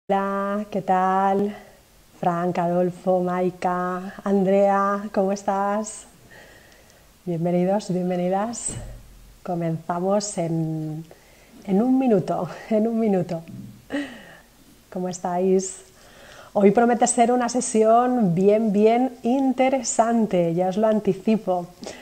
Hola, ¿qué tal? Frank, Adolfo, Maika, Andrea, ¿cómo estás? Bienvenidos, bienvenidas. Comenzamos en un minuto, en un minuto. ¿Cómo estáis? Hoy promete ser una sesión bien interesante, ya os lo anticipo.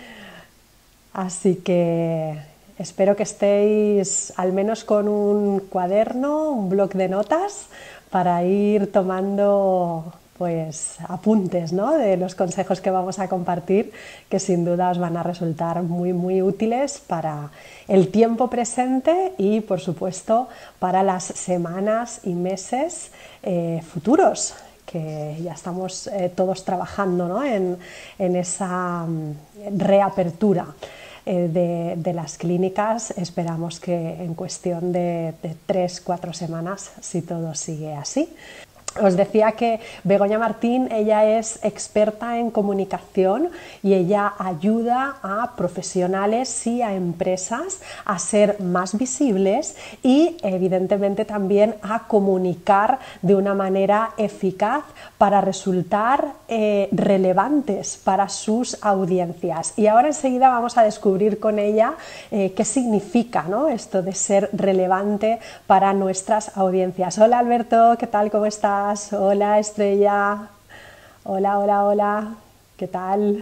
Así que espero que estéis al menos con un cuaderno, un bloc de notas para ir tomando pues apuntes, ¿no?, de los consejos que vamos a compartir, que sin duda os van a resultar muy útiles para el tiempo presente y por supuesto para las semanas y meses futuros, que ya estamos todos trabajando, ¿no?, en esa reapertura de las clínicas. Esperamos que en cuestión de 3 o 4 semanas, si todo sigue así. Os decía que Begoña Martín, ella es experta en comunicación y ella ayuda a profesionales y a empresas a ser más visibles y evidentemente también a comunicar de una manera eficaz para resultar relevantes para sus audiencias. Y ahora enseguida vamos a descubrir con ella qué significa, ¿no?, esto de ser relevante para nuestras audiencias. Hola Alberto, ¿qué tal? ¿Cómo estás? Hola Estrella. Hola. ¿Qué tal?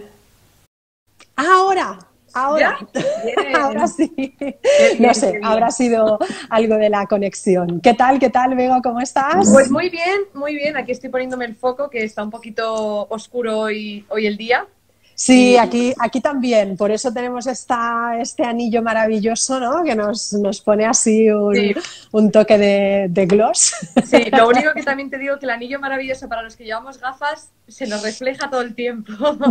Ahora, ¿Ya? ahora, ahora Bien, sí. qué No bien, sé, qué habrá bien. sido algo de la conexión. ¿Qué tal, Bego? ¿Cómo Pues estás? muy bien. Aquí estoy poniéndome el foco, que está un poquito oscuro hoy el día. Sí, Y aquí también, por eso tenemos este anillo maravilloso, ¿no?, que nos pone así sí, un toque de gloss. sí, lo único que también te digo que el anillo maravilloso para los que llevamos gafas se nos refleja todo el tiempo.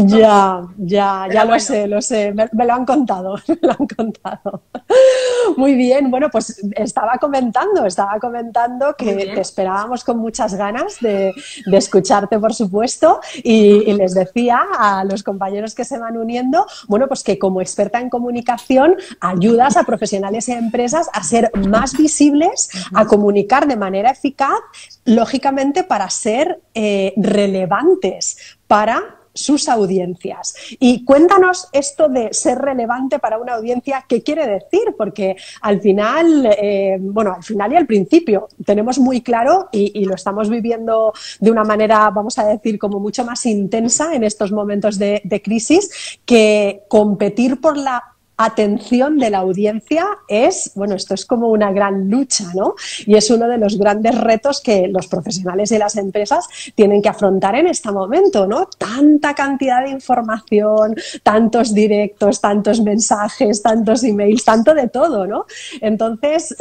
Ya Pero bueno, lo sé, me lo han contado, me lo han contado. Muy bien, bueno, pues estaba comentando muy que te bien. esperábamos con muchas ganas de escucharte, por supuesto, y les decía a los compañeros que se van uniendo, bueno, pues que como experta en comunicación ayudas a profesionales y a empresas a ser más visibles, a comunicar de manera eficaz, lógicamente para ser relevantes para sus audiencias. Y cuéntanos esto de ser relevante para una audiencia, ¿qué quiere decir? Porque al final, al final y al principio tenemos muy claro y lo estamos viviendo de una manera, vamos a decir, como mucho más intensa en estos momentos de crisis, que competir por la atención de la audiencia es, bueno, esto es como una gran lucha, ¿no? Y es uno de los grandes retos que los profesionales y las empresas tienen que afrontar en este momento, ¿no? Tanta cantidad de información, tantos directos, tantos mensajes, tantos emails, tanto de todo, ¿no? Entonces,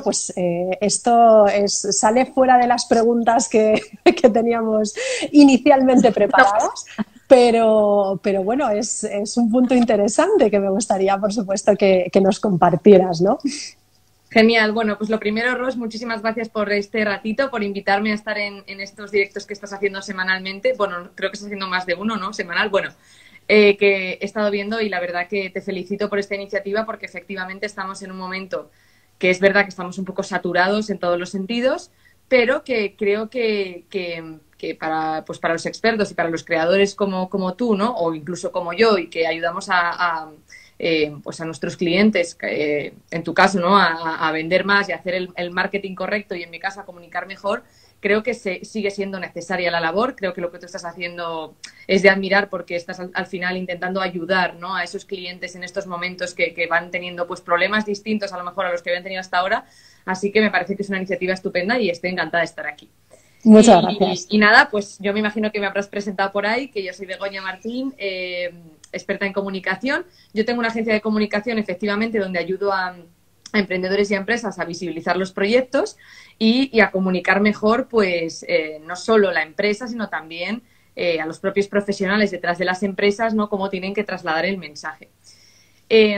esto sale fuera de las preguntas que teníamos inicialmente No, preparadas. Pero bueno, es un punto interesante que me gustaría, por supuesto, que nos compartieras, ¿no? genial. Bueno, pues lo primero, Ros, muchísimas gracias por este ratito, por invitarme a estar en estos directos que estás haciendo semanalmente. Bueno, creo que estás haciendo más de uno, ¿no? Semanal. Bueno, que he estado viendo y la verdad que te felicito por esta iniciativa porque efectivamente estamos en un momento que es verdad que estamos un poco saturados en todos los sentidos, pero que creo que para, pues para los expertos y para los creadores como tú, ¿no? O incluso como yo y que ayudamos pues a nuestros clientes, en tu caso, ¿no? A vender más y a hacer el marketing correcto y en mi caso a comunicar mejor, creo que sigue siendo necesaria la labor. Creo que lo que tú estás haciendo es de admirar porque estás al final intentando ayudar, ¿no?, a esos clientes en estos momentos que van teniendo pues problemas distintos a lo mejor a los que habían tenido hasta ahora. Así que me parece que es una iniciativa estupenda y estoy encantada de estar aquí. Muchas Y, gracias. y nada, pues yo me imagino que me habrás presentado por ahí, que yo soy Begoña Martín, experta en comunicación. Yo tengo una agencia de comunicación, efectivamente, donde ayudo a emprendedores y a empresas a visibilizar los proyectos y a comunicar mejor, pues no solo la empresa, sino también a los propios profesionales detrás de las empresas, ¿no?, cómo tienen que trasladar el mensaje. Eh,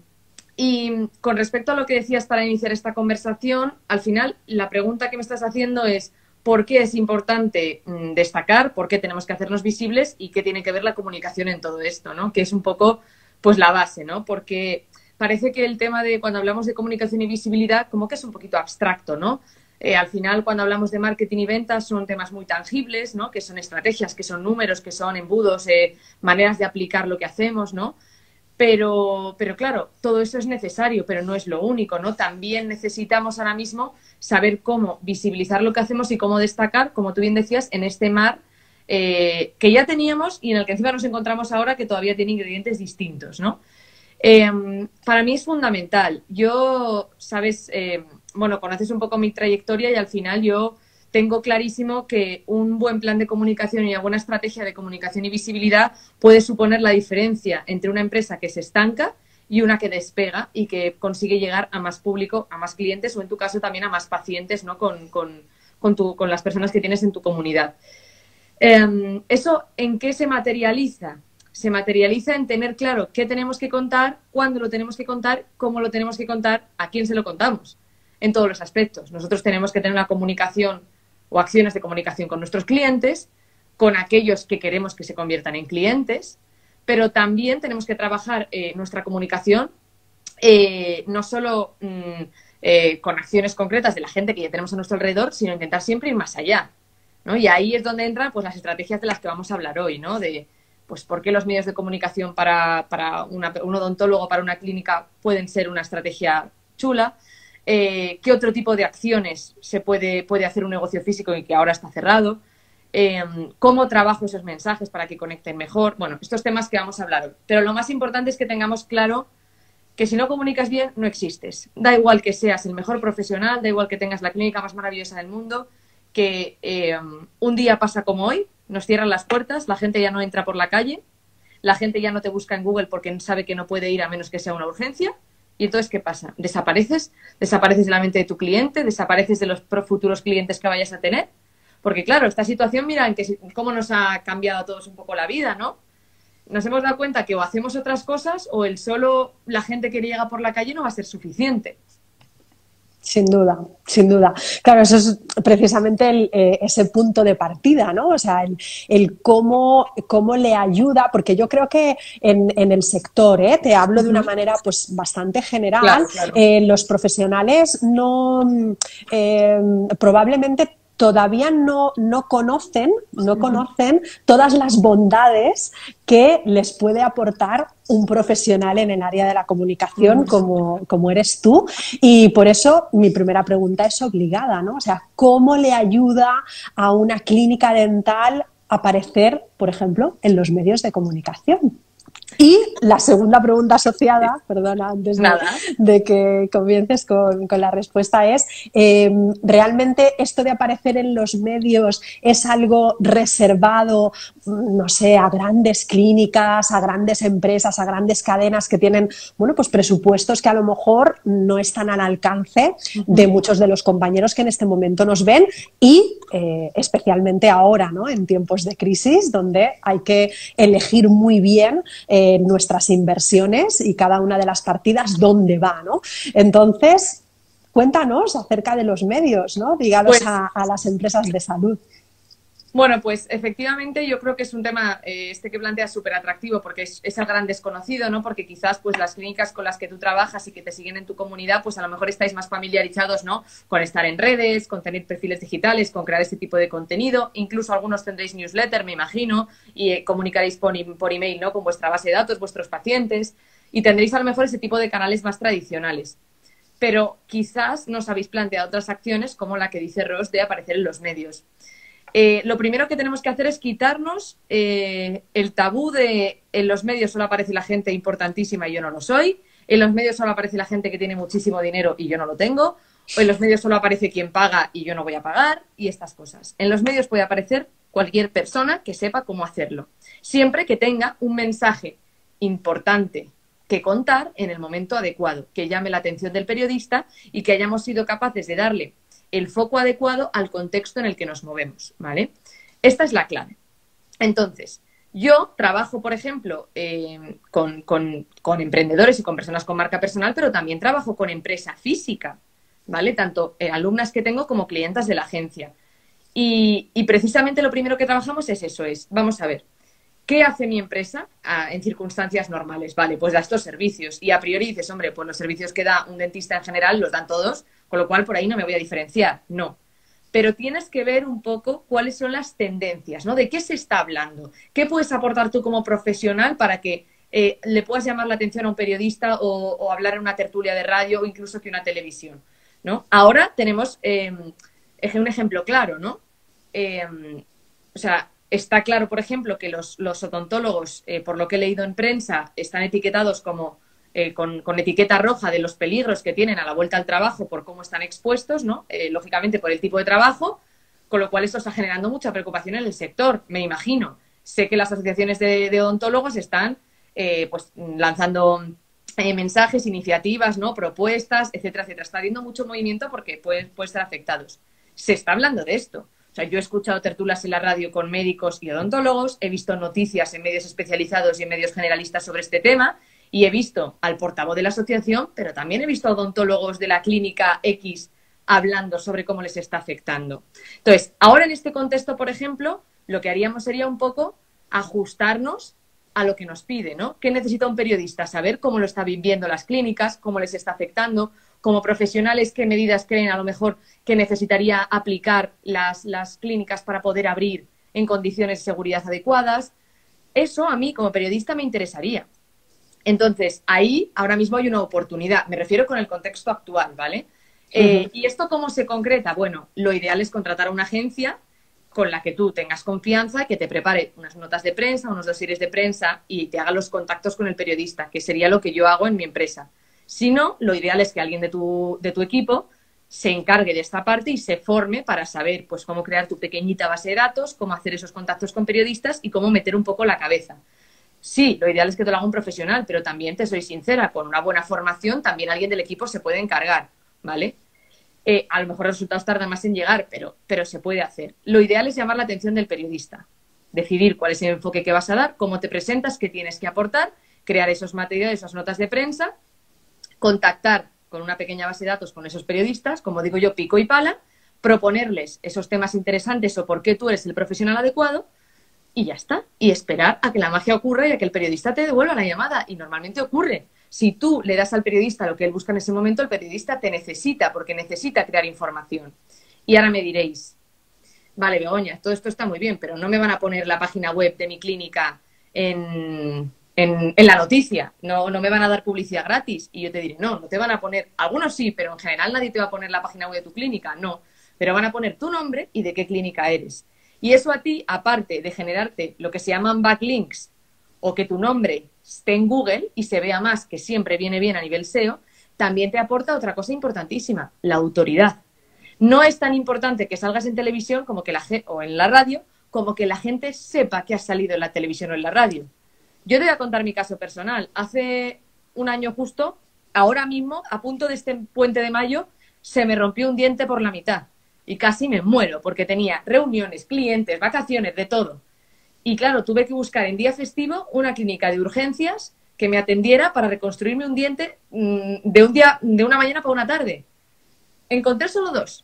y con respecto a lo que decías para iniciar esta conversación, al final la pregunta que me estás haciendo es ¿por qué es importante destacar? ¿Por qué tenemos que hacernos visibles? ¿Y qué tiene que ver la comunicación en todo esto, ¿no? Que es un poco pues la base, ¿no? Porque parece que el tema de cuando hablamos de comunicación y visibilidad como que es un poquito abstracto, ¿no? Al final, cuando hablamos de marketing y ventas, son temas muy tangibles, ¿no? Que son estrategias, que son números, que son embudos, maneras de aplicar lo que hacemos, ¿no? Pero claro, todo eso es necesario, pero no es lo único, ¿no? También necesitamos ahora mismo saber cómo visibilizar lo que hacemos y cómo destacar, como tú bien decías, en este mar que ya teníamos y en el que encima nos encontramos ahora, que todavía tiene ingredientes distintos, ¿no? Para mí es fundamental. Yo, sabes, bueno, conoces un poco mi trayectoria y al final yo tengo clarísimo que un buen plan de comunicación y una buena estrategia de comunicación y visibilidad puede suponer la diferencia entre una empresa que se estanca y una que despega y que consigue llegar a más público, a más clientes o en tu caso también a más pacientes, ¿no? Con las personas que tienes en tu comunidad. ¿Eso en qué se materializa? Se materializa en tener claro qué tenemos que contar, cuándo lo tenemos que contar, cómo lo tenemos que contar, a quién se lo contamos, en todos los aspectos. Nosotros tenemos que tener una comunicación o acciones de comunicación con nuestros clientes, con aquellos que queremos que se conviertan en clientes, pero también tenemos que trabajar nuestra comunicación no solo con acciones concretas de la gente que ya tenemos a nuestro alrededor, sino intentar siempre ir más allá, ¿no? Y ahí es donde entran pues, las estrategias de las que vamos a hablar hoy, ¿no? De pues por qué los medios de comunicación para un odontólogo, para una clínica, pueden ser una estrategia chula, qué otro tipo de acciones se puede hacer un negocio físico y que ahora está cerrado, cómo trabajo esos mensajes para que conecten mejor. Bueno, estos temas que vamos a hablar hoy. Pero lo más importante es que tengamos claro que si no comunicas bien, no existes. Da igual que seas el mejor profesional, da igual que tengas la clínica más maravillosa del mundo, que un día pasa como hoy, nos cierran las puertas, la gente ya no entra por la calle, la gente ya no te busca en Google porque sabe que no puede ir a menos que sea una urgencia. Y entonces, ¿qué pasa? Desapareces de la mente de tu cliente, desapareces de los futuros clientes que vayas a tener. Porque claro, esta situación, mira, en que cómo nos ha cambiado a todos un poco la vida, ¿no? Nos hemos dado cuenta que o hacemos otras cosas o el solo la gente que llega por la calle no va a ser suficiente. Sin duda, sin duda. Claro, eso es precisamente ese punto de partida, ¿no? O sea, el cómo le ayuda, porque yo creo que en el sector, te hablo de una manera pues bastante general, Claro. Los profesionales no probablemente todavía no conocen todas las bondades que les puede aportar un profesional en el área de la comunicación como eres tú. Y por eso mi primera pregunta es obligada, ¿no? O sea, ¿cómo le ayuda a una clínica dental aparecer, por ejemplo, en los medios de comunicación? Y la segunda pregunta asociada, perdona, antes de que comiences con la respuesta es, ¿realmente esto de aparecer en los medios es algo reservado, no sé, a grandes clínicas, a grandes empresas, a grandes cadenas que tienen, bueno, pues presupuestos que a lo mejor no están al alcance de muchos de los compañeros que en este momento nos ven y especialmente ahora, ¿no? En tiempos de crisis, donde hay que elegir muy bien nuestras inversiones y cada una de las partidas dónde va, ¿no? Entonces, cuéntanos acerca de los medios, ¿no? Ligados a las empresas de salud. Bueno, pues efectivamente yo creo que es un tema que planteas súper atractivo porque es el gran desconocido, ¿no? Porque quizás pues las clínicas con las que tú trabajas y que te siguen en tu comunidad, pues a lo mejor estáis más familiarizados, ¿no? Con estar en redes, con tener perfiles digitales, con crear este tipo de contenido. Incluso algunos tendréis newsletter, me imagino, y comunicaréis por email, ¿no? Con vuestra base de datos, vuestros pacientes, y tendréis a lo mejor ese tipo de canales más tradicionales. Pero quizás no os habéis planteado otras acciones como la que dice Ros de aparecer en los medios. Lo primero que tenemos que hacer es quitarnos el tabú de en los medios solo aparece la gente importantísima y yo no lo soy, en los medios solo aparece la gente que tiene muchísimo dinero y yo no lo tengo, o en los medios solo aparece quien paga y yo no voy a pagar y estas cosas. En los medios puede aparecer cualquier persona que sepa cómo hacerlo, siempre que tenga un mensaje importante que contar en el momento adecuado, que llame la atención del periodista y que hayamos sido capaces de darle el foco adecuado al contexto en el que nos movemos, ¿vale? Esta es la clave. Entonces, yo trabajo, por ejemplo, con emprendedores y con personas con marca personal, pero también trabajo con empresa física, ¿vale? Tanto alumnas que tengo como clientas de la agencia. Y precisamente lo primero que trabajamos es eso, vamos a ver, ¿qué hace mi empresa en circunstancias normales? Vale, pues da estos servicios. Y a priori dices, hombre, pues los servicios que da un dentista en general los dan todos, con lo cual por ahí no me voy a diferenciar, no. Pero tienes que ver un poco cuáles son las tendencias, ¿no? ¿De qué se está hablando? ¿Qué puedes aportar tú como profesional para que le puedas llamar la atención a un periodista o hablar en una tertulia de radio o incluso que una televisión, ¿no? Ahora tenemos un ejemplo claro, ¿no? O sea, está claro, por ejemplo, que los odontólogos, por lo que he leído en prensa, están etiquetados como con etiqueta roja de los peligros que tienen a la vuelta al trabajo por cómo están expuestos, ¿no? Lógicamente por el tipo de trabajo, con lo cual esto está generando mucha preocupación en el sector, me imagino. Sé que las asociaciones de odontólogos están pues lanzando mensajes, iniciativas, ¿no? Propuestas, etcétera, etcétera. Está habiendo mucho movimiento porque pueden ser afectados. Se está hablando de esto. O sea, yo he escuchado tertulias en la radio con médicos y odontólogos, he visto noticias en medios especializados y en medios generalistas sobre este tema y he visto al portavoz de la asociación, pero también he visto a odontólogos de la clínica X hablando sobre cómo les está afectando. Entonces, ahora en este contexto, por ejemplo, lo que haríamos sería un poco ajustarnos a lo que nos pide, ¿no? ¿Qué necesita un periodista? Saber cómo lo están viviendo las clínicas, cómo les está afectando, como profesionales, qué medidas creen a lo mejor que necesitaría aplicar las clínicas para poder abrir en condiciones de seguridad adecuadas. Eso a mí, como periodista, me interesaría. Entonces, ahí ahora mismo hay una oportunidad. Me refiero con el contexto actual, ¿vale? ¿Y esto cómo se concreta? Bueno, lo ideal es contratar a una agencia con la que tú tengas confianza, que te prepare unas notas de prensa, unos dosieres de prensa y te haga los contactos con el periodista, que sería lo que yo hago en mi empresa. Si no, lo ideal es que alguien de tu equipo se encargue de esta parte y se forme para saber pues cómo crear tu pequeñita base de datos, cómo hacer esos contactos con periodistas y cómo meter un poco la cabeza. Sí, lo ideal es que te lo haga un profesional, pero también te soy sincera, con una buena formación también alguien del equipo se puede encargar, ¿vale? A lo mejor los resultados tardan más en llegar, pero se puede hacer. Lo ideal es llamar la atención del periodista, decidir cuál es el enfoque que vas a dar, cómo te presentas, qué tienes que aportar, crear esos materiales, esas notas de prensa, contactar con una pequeña base de datos con esos periodistas, como digo yo, pico y pala, proponerles esos temas interesantes o por qué tú eres el profesional adecuado y ya está. Y esperar a que la magia ocurra y a que el periodista te devuelva la llamada. Y normalmente ocurre. Si tú le das al periodista lo que él busca en ese momento, el periodista te necesita porque necesita crear información. Y ahora me diréis, vale, Begoña, todo esto está muy bien, pero no me van a poner la página web de mi clínica en la noticia, no me van a dar publicidad gratis. Y yo te diré, no te van a poner, algunos sí, pero en general nadie te va a poner la página web de tu clínica, no, pero van a poner tu nombre y de qué clínica eres. Y eso a ti, aparte de generarte lo que se llaman backlinks o que tu nombre esté en Google y se vea más, que siempre viene bien a nivel SEO, también te aporta otra cosa importantísima, la autoridad. No es tan importante que salgas en televisión como que o en la radio, como que la gente sepa que has salido en la televisión o en la radio. Yo te voy a contar mi caso personal. Hace un año justo, ahora mismo, a punto de este puente de mayo, se me rompió un diente por la mitad. Y casi me muero porque tenía reuniones, clientes, vacaciones, de todo. Y claro, tuve que buscar en día festivo una clínica de urgencias que me atendiera para reconstruirme un diente de una mañana para una tarde. Encontré solo 2.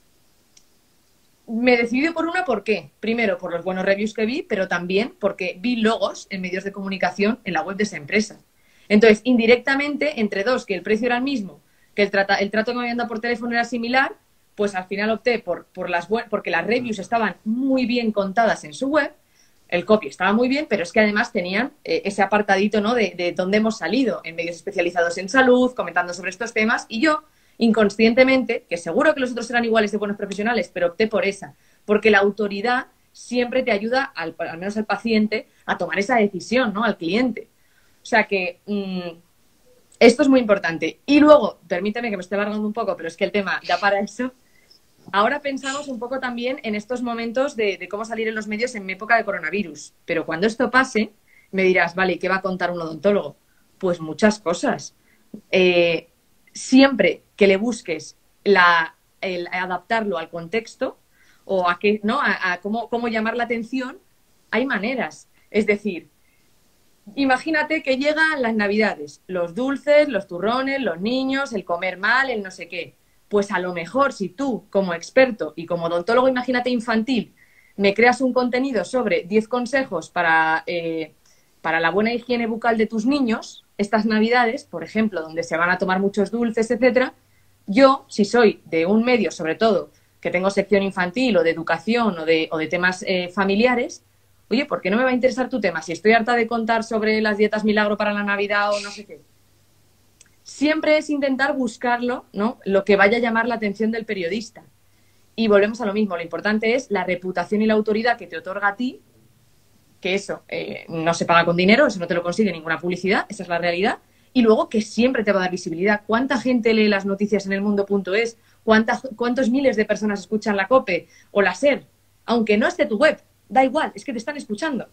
Me decidí por una, ¿por qué? Primero, por los buenos reviews que vi, pero también porque vi logos en medios de comunicación en la web de esa empresa. Entonces, indirectamente, entre dos, que el precio era el mismo, que el trato que me habían dado por teléfono era similar, pues al final opté porque las reviews estaban muy bien contadas en su web, el copy estaba muy bien, pero es que además tenían ese apartadito, ¿no? de dónde hemos salido, en medios especializados en salud, comentando sobre estos temas, y yo, inconscientemente, que seguro que los otros eran iguales de buenos profesionales, pero opté por esa, porque la autoridad siempre te ayuda, al menos al paciente, a tomar esa decisión, ¿no? Al cliente. O sea que esto es muy importante. Y luego, permíteme que me esté alargando un poco, pero es que el tema da para eso. Ahora pensamos un poco también en estos momentos de cómo salir en los medios en época de coronavirus. Pero cuando esto pase, me dirás, vale, ¿y qué va a contar un odontólogo? Pues muchas cosas. Siempre que le busques el adaptarlo al contexto o a cómo llamar la atención, hay maneras. Es decir, imagínate que llegan las Navidades, los dulces, los turrones, los niños, el comer mal, el no sé qué. Pues a lo mejor si tú, como experto y como odontólogo, imagínate infantil, me creas un contenido sobre 10 consejos para la buena higiene bucal de tus niños, estas Navidades, por ejemplo, donde se van a tomar muchos dulces, etcétera, Yo, si soy de un medio, sobre todo, que tengo sección infantil o de educación o de temas familiares, oye, ¿por qué no me va a interesar tu tema? Si estoy harta de contar sobre las dietas milagro para la Navidad o no sé qué. Siempre es intentar buscarlo, ¿no? Lo que vaya a llamar la atención del periodista. Y volvemos a lo mismo, lo importante es la reputación y la autoridad que te otorga a ti, que eso no se paga con dinero, eso no te lo consigue ninguna publicidad, esa es la realidad, y luego que siempre te va a dar visibilidad. ¿Cuánta gente lee las noticias en elmundo.es? ¿Cuántos miles de personas escuchan la COPE o la SER? Aunque no esté tu web, da igual, es que te están escuchando.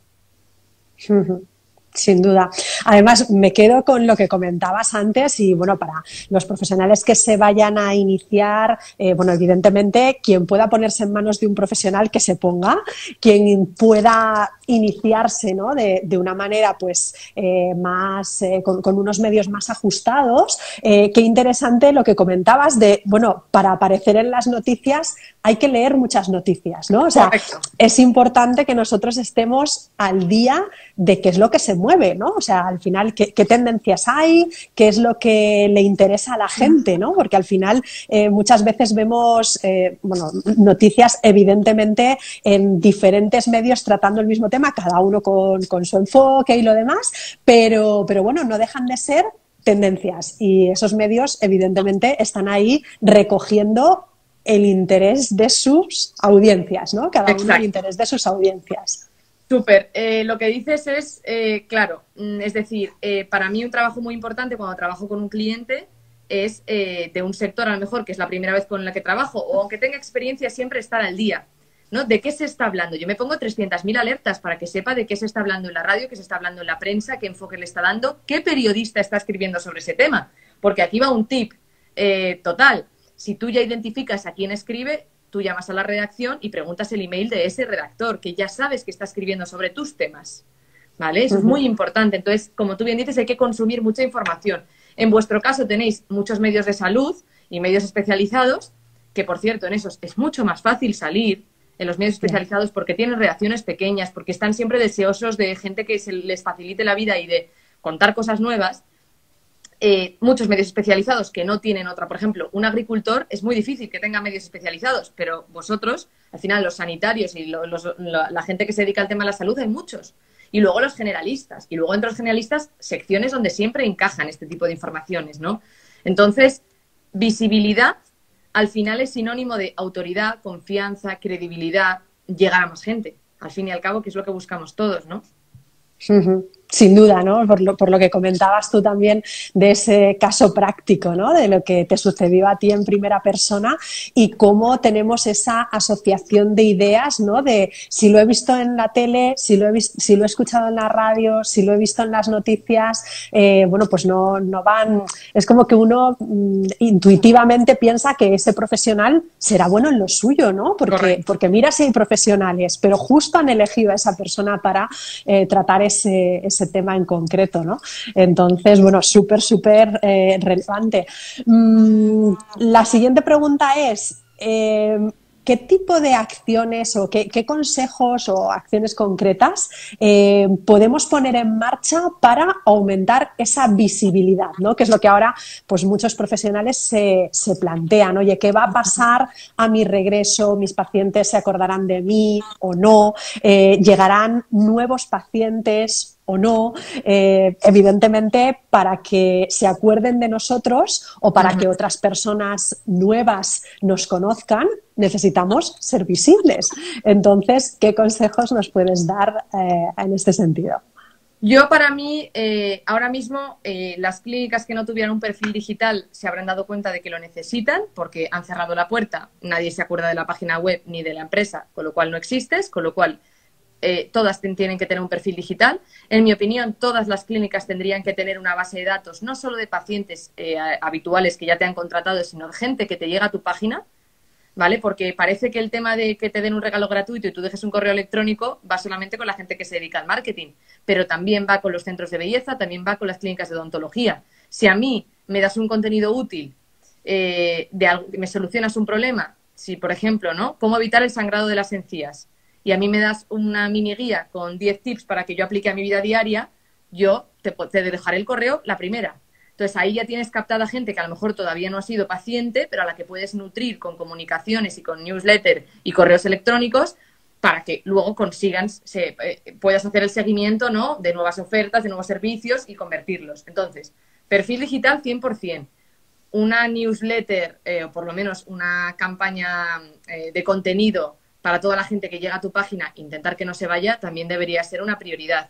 Sin duda. Además, me quedo con lo que comentabas antes y, bueno, para los profesionales que se vayan a iniciar, bueno, evidentemente, quien pueda ponerse en manos de un profesional que se ponga, quien pueda iniciarse, ¿no? de una manera, pues, más, con unos medios más ajustados. Qué interesante lo que comentabas de, bueno, para aparecer en las noticias hay que leer muchas noticias, ¿no? O sea, Correcto. es importante que nosotros estemos al día de qué es lo que se mueve, ¿no? O sea, al final, qué tendencias hay, qué es lo que le interesa a la gente, ¿no? Porque al final muchas veces vemos, bueno, noticias evidentemente en diferentes medios tratando el mismo tema, cada uno con su enfoque y lo demás, pero bueno, no dejan de ser tendencias y esos medios evidentemente están ahí recogiendo el interés de sus audiencias, ¿no? Cada uno el interés de sus audiencias. Súper. Lo que dices es, claro, es decir, para mí un trabajo muy importante cuando trabajo con un cliente es de un sector, a lo mejor, que es la primera vez con la que trabajo, o aunque tenga experiencia, siempre estar al día, ¿no? ¿De qué se está hablando? Yo me pongo 300.000 alertas para que sepa de qué se está hablando en la radio, qué se está hablando en la prensa, qué enfoque le está dando, qué periodista está escribiendo sobre ese tema. Porque aquí va un tip total. Si tú ya identificas a quién escribe, tú llamas a la redacción y preguntas el email de ese redactor, que ya sabes que está escribiendo sobre tus temas, ¿vale? Eso es muy importante. Entonces, como tú bien dices, hay que consumir mucha información. En vuestro caso tenéis muchos medios de salud y medios especializados, que, por cierto, en esos es mucho más fácil salir en los medios especializados porque tienen redacciones pequeñas, porque están siempre deseosos de gente que se les facilite la vida y de contar cosas nuevas. Muchos medios especializados que no tienen otra. Por ejemplo, un agricultor es muy difícil que tenga medios especializados, pero vosotros, al final, los sanitarios y la gente que se dedica al tema de la salud, hay muchos. Y luego los generalistas. Y luego entre los generalistas, secciones donde siempre encajan este tipo de informaciones, ¿no? Entonces, visibilidad, al final es sinónimo de autoridad, confianza, credibilidad, llegar a más gente. Al fin y al cabo, que es lo que buscamos todos, ¿no? Sin duda, ¿no? Por lo que comentabas tú también de ese caso práctico, ¿no? De lo que te sucedió a ti en primera persona y cómo tenemos esa asociación de ideas, ¿no? De si lo he visto en la tele, si lo he escuchado en la radio, si lo he visto en las noticias, bueno, pues no van. Es como que uno intuitivamente piensa que ese profesional será bueno en lo suyo, ¿no? Porque mira si hay profesionales, pero justo han elegido a esa persona para tratar ese tema en concreto, ¿no? Entonces, bueno, súper relevante. La siguiente pregunta es, ¿qué tipo de acciones o qué consejos o acciones concretas podemos poner en marcha para aumentar esa visibilidad, ¿no? Que es lo que ahora pues muchos profesionales se plantean. Oye, ¿qué va a pasar a mi regreso? ¿Mis pacientes se acordarán de mí o no? ¿Llegarán nuevos pacientes o no? Evidentemente, para que se acuerden de nosotros o para que otras personas nuevas nos conozcan, necesitamos ser visibles. Entonces, ¿qué consejos nos puedes dar en este sentido? Yo, para mí, ahora mismo, las clínicas que no tuvieran un perfil digital se habrán dado cuenta de que lo necesitan porque han cerrado la puerta, nadie se acuerda de la página web ni de la empresa, con lo cual no existes, con lo cual todas tienen que tener un perfil digital. En mi opinión, todas las clínicas tendrían que tener una base de datos, no solo de pacientes habituales que ya te han contratado, sino de gente que te llega a tu página, ¿vale? Porque parece que el tema de que te den un regalo gratuito y tú dejes un correo electrónico va solamente con la gente que se dedica al marketing, pero también va con los centros de belleza, también va con las clínicas de odontología. Si a mí me das un contenido útil, me solucionas un problema, si por ejemplo, ¿no? ¿Cómo evitar el sangrado de las encías? Y a mí me das una mini guía con 10 tips para que yo aplique a mi vida diaria, yo te dejaré el correo la primera. Entonces ahí ya tienes captada gente que a lo mejor todavía no ha sido paciente, pero a la que puedes nutrir con comunicaciones y con newsletter y correos electrónicos para que luego puedas hacer el seguimiento, ¿no?, de nuevas ofertas, de nuevos servicios y convertirlos. Entonces, perfil digital 100%. Una newsletter o por lo menos una campaña de contenido para toda la gente que llega a tu página, intentar que no se vaya, también debería ser una prioridad.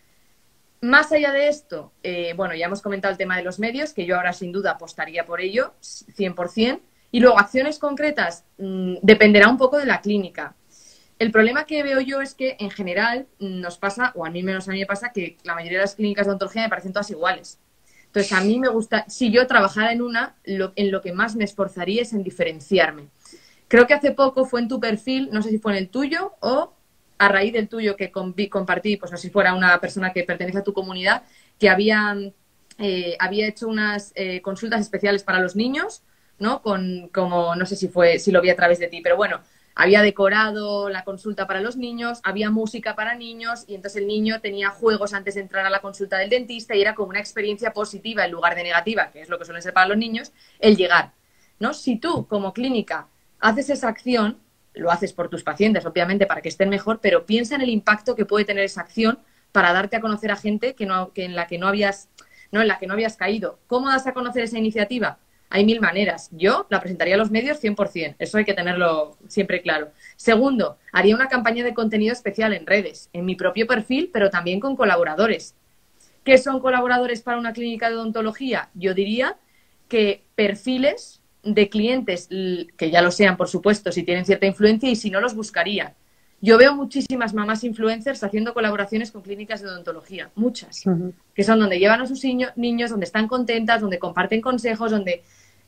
Más allá de esto, bueno, ya hemos comentado el tema de los medios, que yo ahora sin duda apostaría por ello, 100%. Y luego, acciones concretas, dependerá un poco de la clínica. El problema que veo yo es que, en general, nos pasa, o al menos a mí me pasa, que la mayoría de las clínicas de odontología me parecen todas iguales. Entonces, a mí me gusta, si yo trabajara en una, en lo que más me esforzaría es en diferenciarme. Creo que hace poco fue en tu perfil, no sé si fue en el tuyo o a raíz del tuyo que compartí, pues no sé si fuera una persona que pertenece a tu comunidad, que había hecho unas consultas especiales para los niños, ¿no? Como no sé si lo vi a través de ti, pero bueno, había decorado la consulta para los niños, había música para niños y entonces el niño tenía juegos antes de entrar a la consulta del dentista y era como una experiencia positiva en lugar de negativa, que es lo que suele ser para los niños, el llegar, ¿no? Si tú, como clínica, haces esa acción, lo haces por tus pacientes, obviamente, para que estén mejor, pero piensa en el impacto que puede tener esa acción para darte a conocer a gente en la que no habías caído. ¿Cómo das a conocer esa iniciativa? Hay mil maneras. Yo la presentaría a los medios 100%. Eso hay que tenerlo siempre claro. Segundo, haría una campaña de contenido especial en redes, en mi propio perfil, pero también con colaboradores. ¿Qué son colaboradores para una clínica de odontología? Yo diría que perfiles de clientes, que ya lo sean, por supuesto, si tienen cierta influencia y si no, los buscaría. Yo veo muchísimas mamás influencers haciendo colaboraciones con clínicas de odontología, muchas, que son donde llevan a sus niños, donde están contentas, donde comparten consejos, donde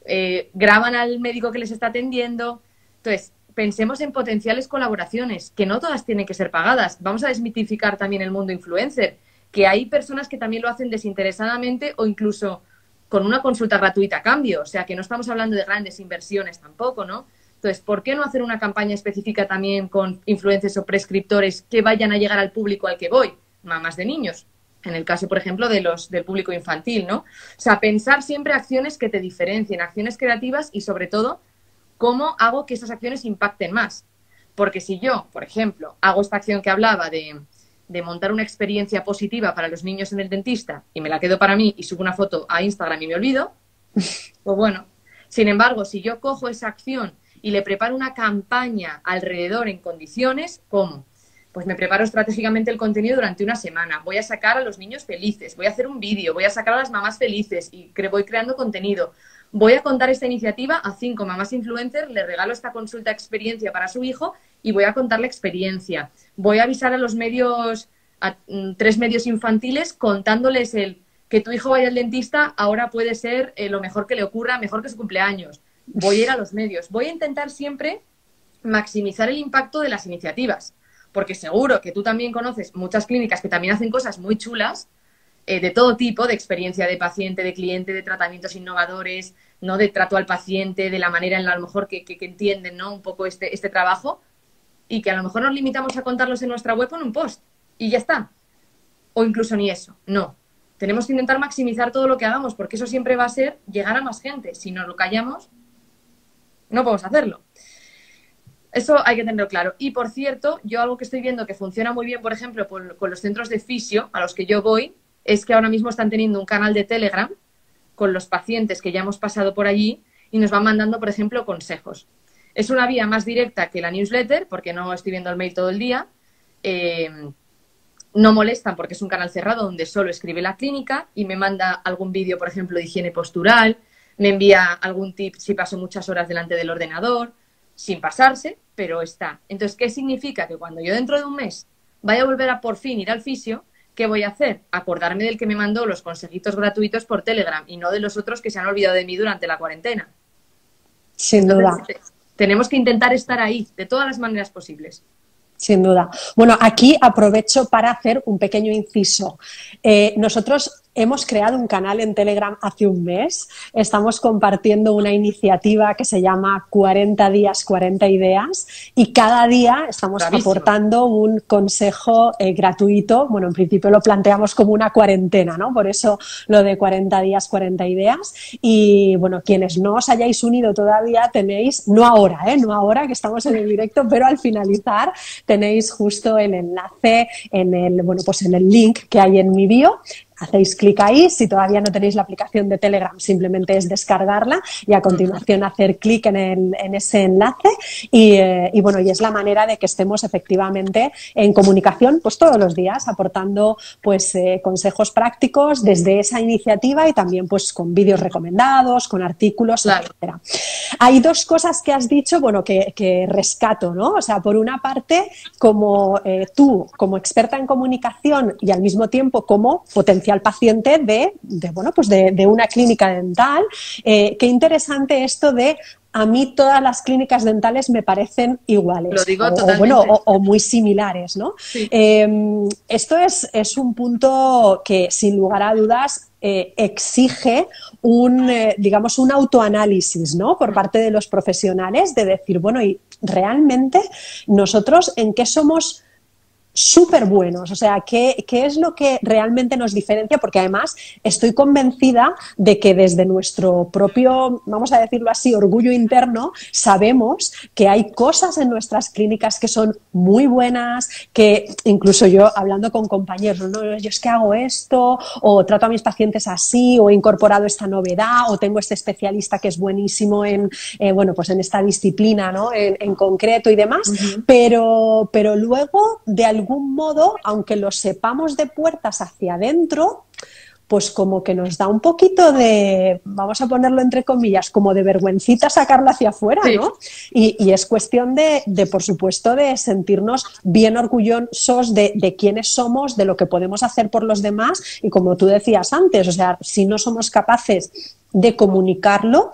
graban al médico que les está atendiendo. Entonces, pensemos en potenciales colaboraciones, que no todas tienen que ser pagadas. Vamos a desmitificar también el mundo influencer, que hay personas que también lo hacen desinteresadamente o incluso con una consulta gratuita a cambio. O sea, que no estamos hablando de grandes inversiones tampoco, ¿no? Entonces, ¿por qué no hacer una campaña específica también con influencers o prescriptores que vayan a llegar al público al que voy? Mamás de niños. En el caso, por ejemplo, del público infantil, ¿no? O sea, pensar siempre acciones que te diferencien, acciones creativas y, sobre todo, cómo hago que esas acciones impacten más. Porque si yo, por ejemplo, hago esta acción que hablaba de montar una experiencia positiva para los niños en el dentista y me la quedo para mí y subo una foto a Instagram y me olvido, pues bueno. Sin embargo, si yo cojo esa acción y le preparo una campaña alrededor en condiciones, ¿cómo? Pues me preparo estratégicamente el contenido durante una semana. Voy a sacar a los niños felices, voy a hacer un vídeo, voy a sacar a las mamás felices y voy creando contenido. Voy a contar esta iniciativa a 5 mamás influencers, le regalo esta consulta experiencia para su hijo y voy a contar la experiencia. Voy a avisar a los medios, a 3 medios infantiles, contándoles que tu hijo vaya al dentista ahora puede ser lo mejor que le ocurra, mejor que su cumpleaños. Voy a ir a los medios. Voy a intentar siempre maximizar el impacto de las iniciativas, porque seguro que tú también conoces muchas clínicas que también hacen cosas muy chulas, de todo tipo, de experiencia de paciente, de cliente, de tratamientos innovadores, ¿no? De trato al paciente, de la manera en la a lo mejor que entienden, ¿no? Un poco este trabajo, y que a lo mejor nos limitamos a contarlos en nuestra web o en un post y ya está. O incluso ni eso, no. Tenemos que intentar maximizar todo lo que hagamos, porque eso siempre va a ser llegar a más gente. Si nos lo callamos, no podemos hacerlo. Eso hay que tenerlo claro. Y, por cierto, yo algo que estoy viendo que funciona muy bien, por ejemplo, con los centros de fisio a los que yo voy, es que ahora mismo están teniendo un canal de Telegram con los pacientes que ya hemos pasado por allí y nos van mandando, por ejemplo, consejos. Es una vía más directa que la newsletter, porque no estoy viendo el mail todo el día. No molestan porque es un canal cerrado donde solo escribe la clínica y me manda algún vídeo, por ejemplo, de higiene postural, me envía algún tip si paso muchas horas delante del ordenador, sin pasarse, pero está. Entonces, ¿qué significa? Que cuando yo dentro de un mes vaya a volver a por fin ir al fisio, ¿qué voy a hacer? Acordarme del que me mandó los consejitos gratuitos por Telegram y no de los otros que se han olvidado de mí durante la cuarentena. Sin duda. Tenemos que intentar estar ahí de todas las maneras posibles. Sin duda. Bueno, aquí aprovecho para hacer un pequeño inciso. Nosotros hemos creado un canal en Telegram hace un mes. Estamos compartiendo una iniciativa que se llama 40 días, 40 ideas y cada día estamos aportando un consejo gratuito. Bueno, en principio lo planteamos como una cuarentena, ¿no? Por eso lo de 40 días, 40 ideas. Y bueno, quienes no os hayáis unido todavía tenéis, no ahora, no ahora que estamos en el directo, pero al finalizar tenéis justo el enlace en el link que hay en mi bio. Hacéis clic ahí, si todavía no tenéis la aplicación de Telegram simplemente es descargarla y a continuación hacer clic en ese enlace y es la manera de que estemos efectivamente en comunicación pues todos los días aportando pues consejos prácticos desde esa iniciativa y también pues con vídeos recomendados, con artículos, claro, etcétera. Hay dos cosas que has dicho, bueno, que rescato, ¿no? O sea, por una parte, como tú, como experta en comunicación y al mismo tiempo como potencial paciente de una clínica dental, qué interesante esto de a mí todas las clínicas dentales me parecen iguales. Lo digo totalmente. O muy similares, ¿no? Sí. Esto es un punto que, sin lugar a dudas, exige un autoanálisis, ¿no? Por parte de los profesionales de decir, bueno, y realmente nosotros en qué somos súper buenos, o sea, ¿qué es lo que realmente nos diferencia? Porque además estoy convencida de que desde nuestro propio, vamos a decirlo así, orgullo interno, sabemos que hay cosas en nuestras clínicas que son muy buenas, que incluso yo hablando con compañeros, ¿no? Yo es que hago esto, o trato a mis pacientes así, o he incorporado esta novedad, o tengo este especialista que es buenísimo en esta disciplina, ¿no? En concreto y demás, pero luego de algún modo, aunque lo sepamos de puertas hacia adentro, pues como que nos da un poquito de, vamos a ponerlo entre comillas, como de vergüencita sacarlo hacia afuera, ¿no? Y es cuestión de, por supuesto, de sentirnos bien orgullosos de quiénes somos, de lo que podemos hacer por los demás y como tú decías antes, o sea, si no somos capaces de comunicarlo,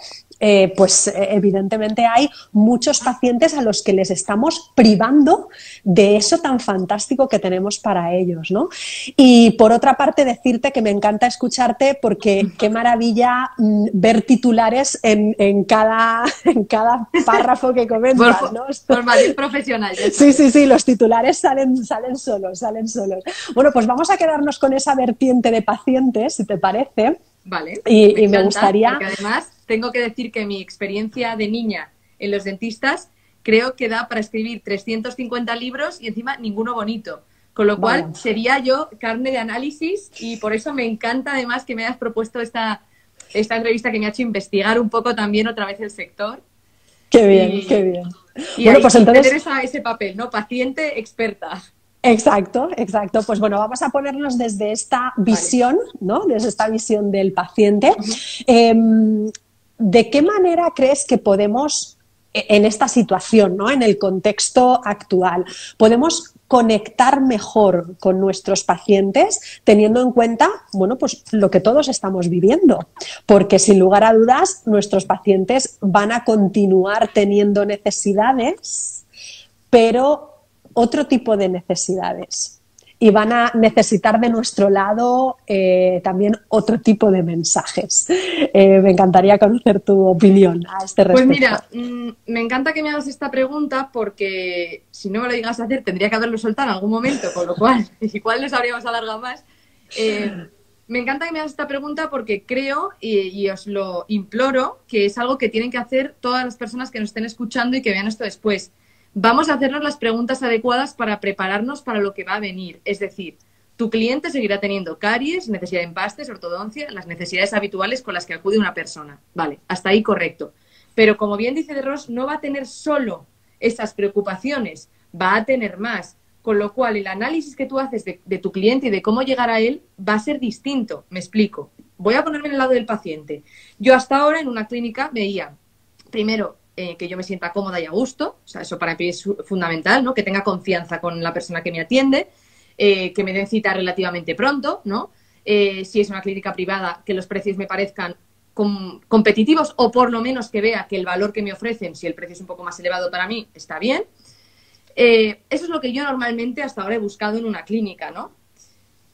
pues evidentemente hay muchos pacientes a los que les estamos privando de eso tan fantástico que tenemos para ellos, ¿no? Y por otra parte decirte que me encanta escucharte porque qué maravilla ver titulares en cada párrafo que comentas, ¿no? Por matiz profesional. Sí, los titulares salen solos. Bueno, pues vamos a quedarnos con esa vertiente de pacientes, si te parece. Vale. Y me gustaría... Porque además tengo que decir que mi experiencia de niña en los dentistas creo que da para escribir 350 libros y encima ninguno bonito. Con lo cual sería yo carne de análisis y por eso me encanta además que me hayas propuesto esta entrevista que me ha hecho investigar un poco también otra vez el sector. Qué bien, qué bien. Y bueno, pues entonces... tener ese papel, ¿no? Paciente experta. Exacto. Pues bueno, vamos a ponernos desde esta visión, ¿no? Desde esta visión del paciente. ¿De qué manera crees que podemos, en esta situación, ¿no? En el contexto actual, podemos conectar mejor con nuestros pacientes teniendo en cuenta, bueno, pues lo que todos estamos viviendo? Porque sin lugar a dudas, nuestros pacientes van a continuar teniendo necesidades, pero otro tipo de necesidades y van a necesitar de nuestro lado también otro tipo de mensajes. Me encantaría conocer tu opinión a este respecto. Pues mira, me encanta que me hagas esta pregunta porque si no me lo digas a hacer tendría que haberlo soltado en algún momento, con lo cual igual nos habríamos alargado más. Me encanta que me hagas esta pregunta porque creo y os lo imploro que es algo que tienen que hacer todas las personas que nos estén escuchando y que vean esto después. Vamos a hacernos las preguntas adecuadas para prepararnos para lo que va a venir. Es decir, tu cliente seguirá teniendo caries, necesidad de empastes, ortodoncia, las necesidades habituales con las que acude una persona. Vale, hasta ahí correcto. Pero como bien dice De Ros, no va a tener solo esas preocupaciones, va a tener más. Con lo cual, el análisis que tú haces de tu cliente y de cómo llegar a él va a ser distinto. Me explico. Voy a ponerme en el lado del paciente. Yo hasta ahora en una clínica veía, primero, que yo me sienta cómoda y a gusto, o sea, eso para mí es fundamental, ¿no? Que tenga confianza con la persona que me atiende, que me den cita relativamente pronto, ¿no? Si es una clínica privada, que los precios me parezcan competitivos o por lo menos que vea que el valor que me ofrecen, si el precio es un poco más elevado para mí, está bien. Eso es lo que yo normalmente hasta ahora he buscado en una clínica, ¿no?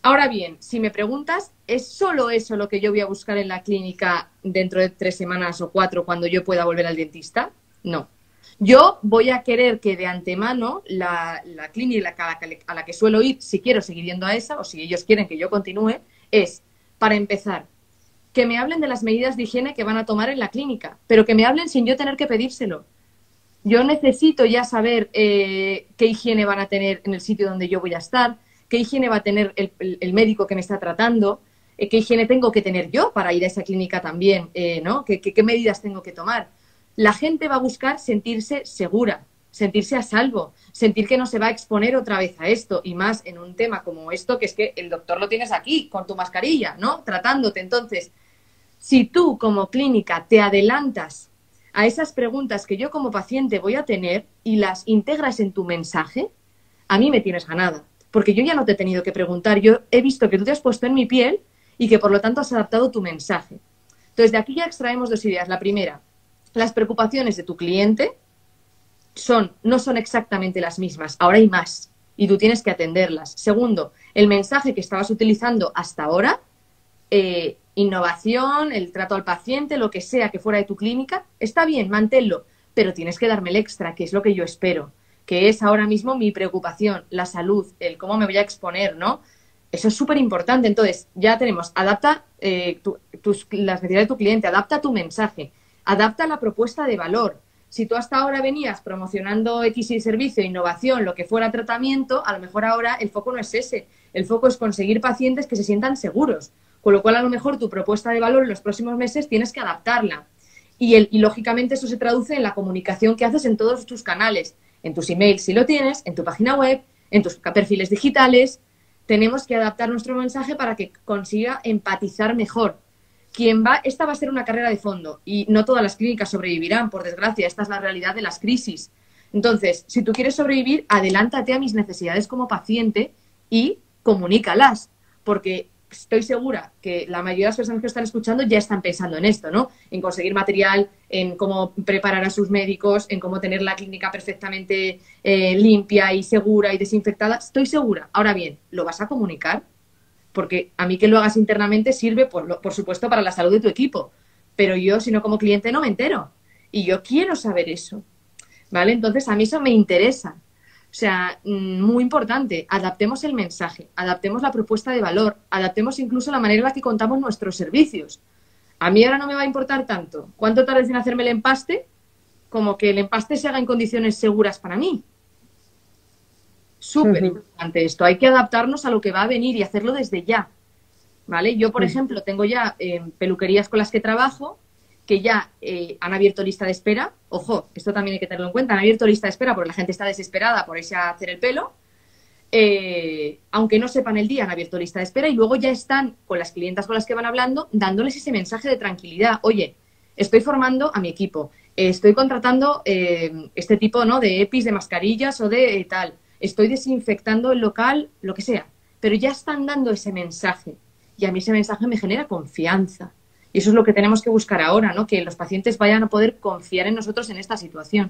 Ahora bien, si me preguntas, ¿es solo eso lo que yo voy a buscar en la clínica dentro de 3 semanas o 4 cuando yo pueda volver al dentista? No. Yo voy a querer que de antemano la clínica a la que suelo ir, si quiero seguir yendo a esa o si ellos quieren que yo continúe, es, para empezar, que me hablen de las medidas de higiene que van a tomar en la clínica, pero que me hablen sin yo tener que pedírselo. Yo necesito ya saber qué higiene van a tener en el sitio donde yo voy a estar, qué higiene va a tener el médico que me está tratando, qué higiene tengo que tener yo para ir a esa clínica también, ¿no? ¿Qué medidas tengo que tomar? La gente va a buscar sentirse segura, sentirse a salvo, sentir que no se va a exponer otra vez a esto, y más en un tema como esto, que es que el doctor lo tienes aquí, con tu mascarilla, ¿no? Tratándote. Entonces, si tú como clínica te adelantas a esas preguntas que yo como paciente voy a tener y las integras en tu mensaje, a mí me tienes ganada. Porque yo ya no te he tenido que preguntar, yo he visto que tú te has puesto en mi piel y que por lo tanto has adaptado tu mensaje. Entonces, de aquí ya extraemos 2 ideas. La primera, las preocupaciones de tu cliente no son exactamente las mismas, ahora hay más y tú tienes que atenderlas. Segundo, el mensaje que estabas utilizando hasta ahora, innovación, el trato al paciente, lo que sea que fuera de tu clínica, está bien, manténlo, pero tienes que darme el extra, que es lo que yo espero, que es ahora mismo mi preocupación, la salud, el cómo me voy a exponer, ¿no? Eso es súper importante. Entonces, ya tenemos, adapta las necesidades de tu cliente, adapta tu mensaje, adapta la propuesta de valor. Si tú hasta ahora venías promocionando X y servicio, innovación, lo que fuera tratamiento, a lo mejor ahora el foco no es ese. El foco es conseguir pacientes que se sientan seguros. Con lo cual, a lo mejor tu propuesta de valor en los próximos meses tienes que adaptarla. Y lógicamente, eso se traduce en la comunicación que haces en todos tus canales. En tus emails, si lo tienes, en tu página web, en tus perfiles digitales. Tenemos que adaptar nuestro mensaje para que consiga empatizar mejor. Esta va a ser una carrera de fondo y no todas las clínicas sobrevivirán, por desgracia. Esta es la realidad de las crisis. Entonces, si tú quieres sobrevivir, adelántate a mis necesidades como paciente y comunícalas, porque estoy segura que la mayoría de las personas que están escuchando ya están pensando en esto, ¿no? En conseguir material, en cómo preparar a sus médicos, en cómo tener la clínica perfectamente limpia y segura y desinfectada. Estoy segura. Ahora bien, ¿lo vas a comunicar? Porque a mí que lo hagas internamente sirve, por supuesto, para la salud de tu equipo. Pero yo, si no como cliente, no me entero. Y yo quiero saber eso, ¿vale? Entonces, a mí eso me interesa. O sea, muy importante, adaptemos el mensaje, adaptemos la propuesta de valor, adaptemos incluso la manera en la que contamos nuestros servicios. A mí ahora no me va a importar tanto cuánto tardes en hacerme el empaste, como que el empaste se haga en condiciones seguras para mí. Súper importante esto. Hay que adaptarnos a lo que va a venir y hacerlo desde ya, ¿vale? Yo, por ejemplo, tengo ya peluquerías con las que trabajo que ya han abierto lista de espera. Ojo, esto también hay que tenerlo en cuenta. Han abierto lista de espera porque la gente está desesperada por irse a hacer el pelo. Aunque no sepan el día, han abierto lista de espera y luego ya están con las clientas con las que van hablando, dándoles ese mensaje de tranquilidad. Oye, estoy formando a mi equipo, estoy contratando este tipo, ¿no?, de EPIs, de mascarillas o de tal. Estoy desinfectando el local, lo que sea. Pero ya están dando ese mensaje. Y a mí ese mensaje me genera confianza. Y eso es lo que tenemos que buscar ahora, ¿no? Que los pacientes vayan a poder confiar en nosotros en esta situación.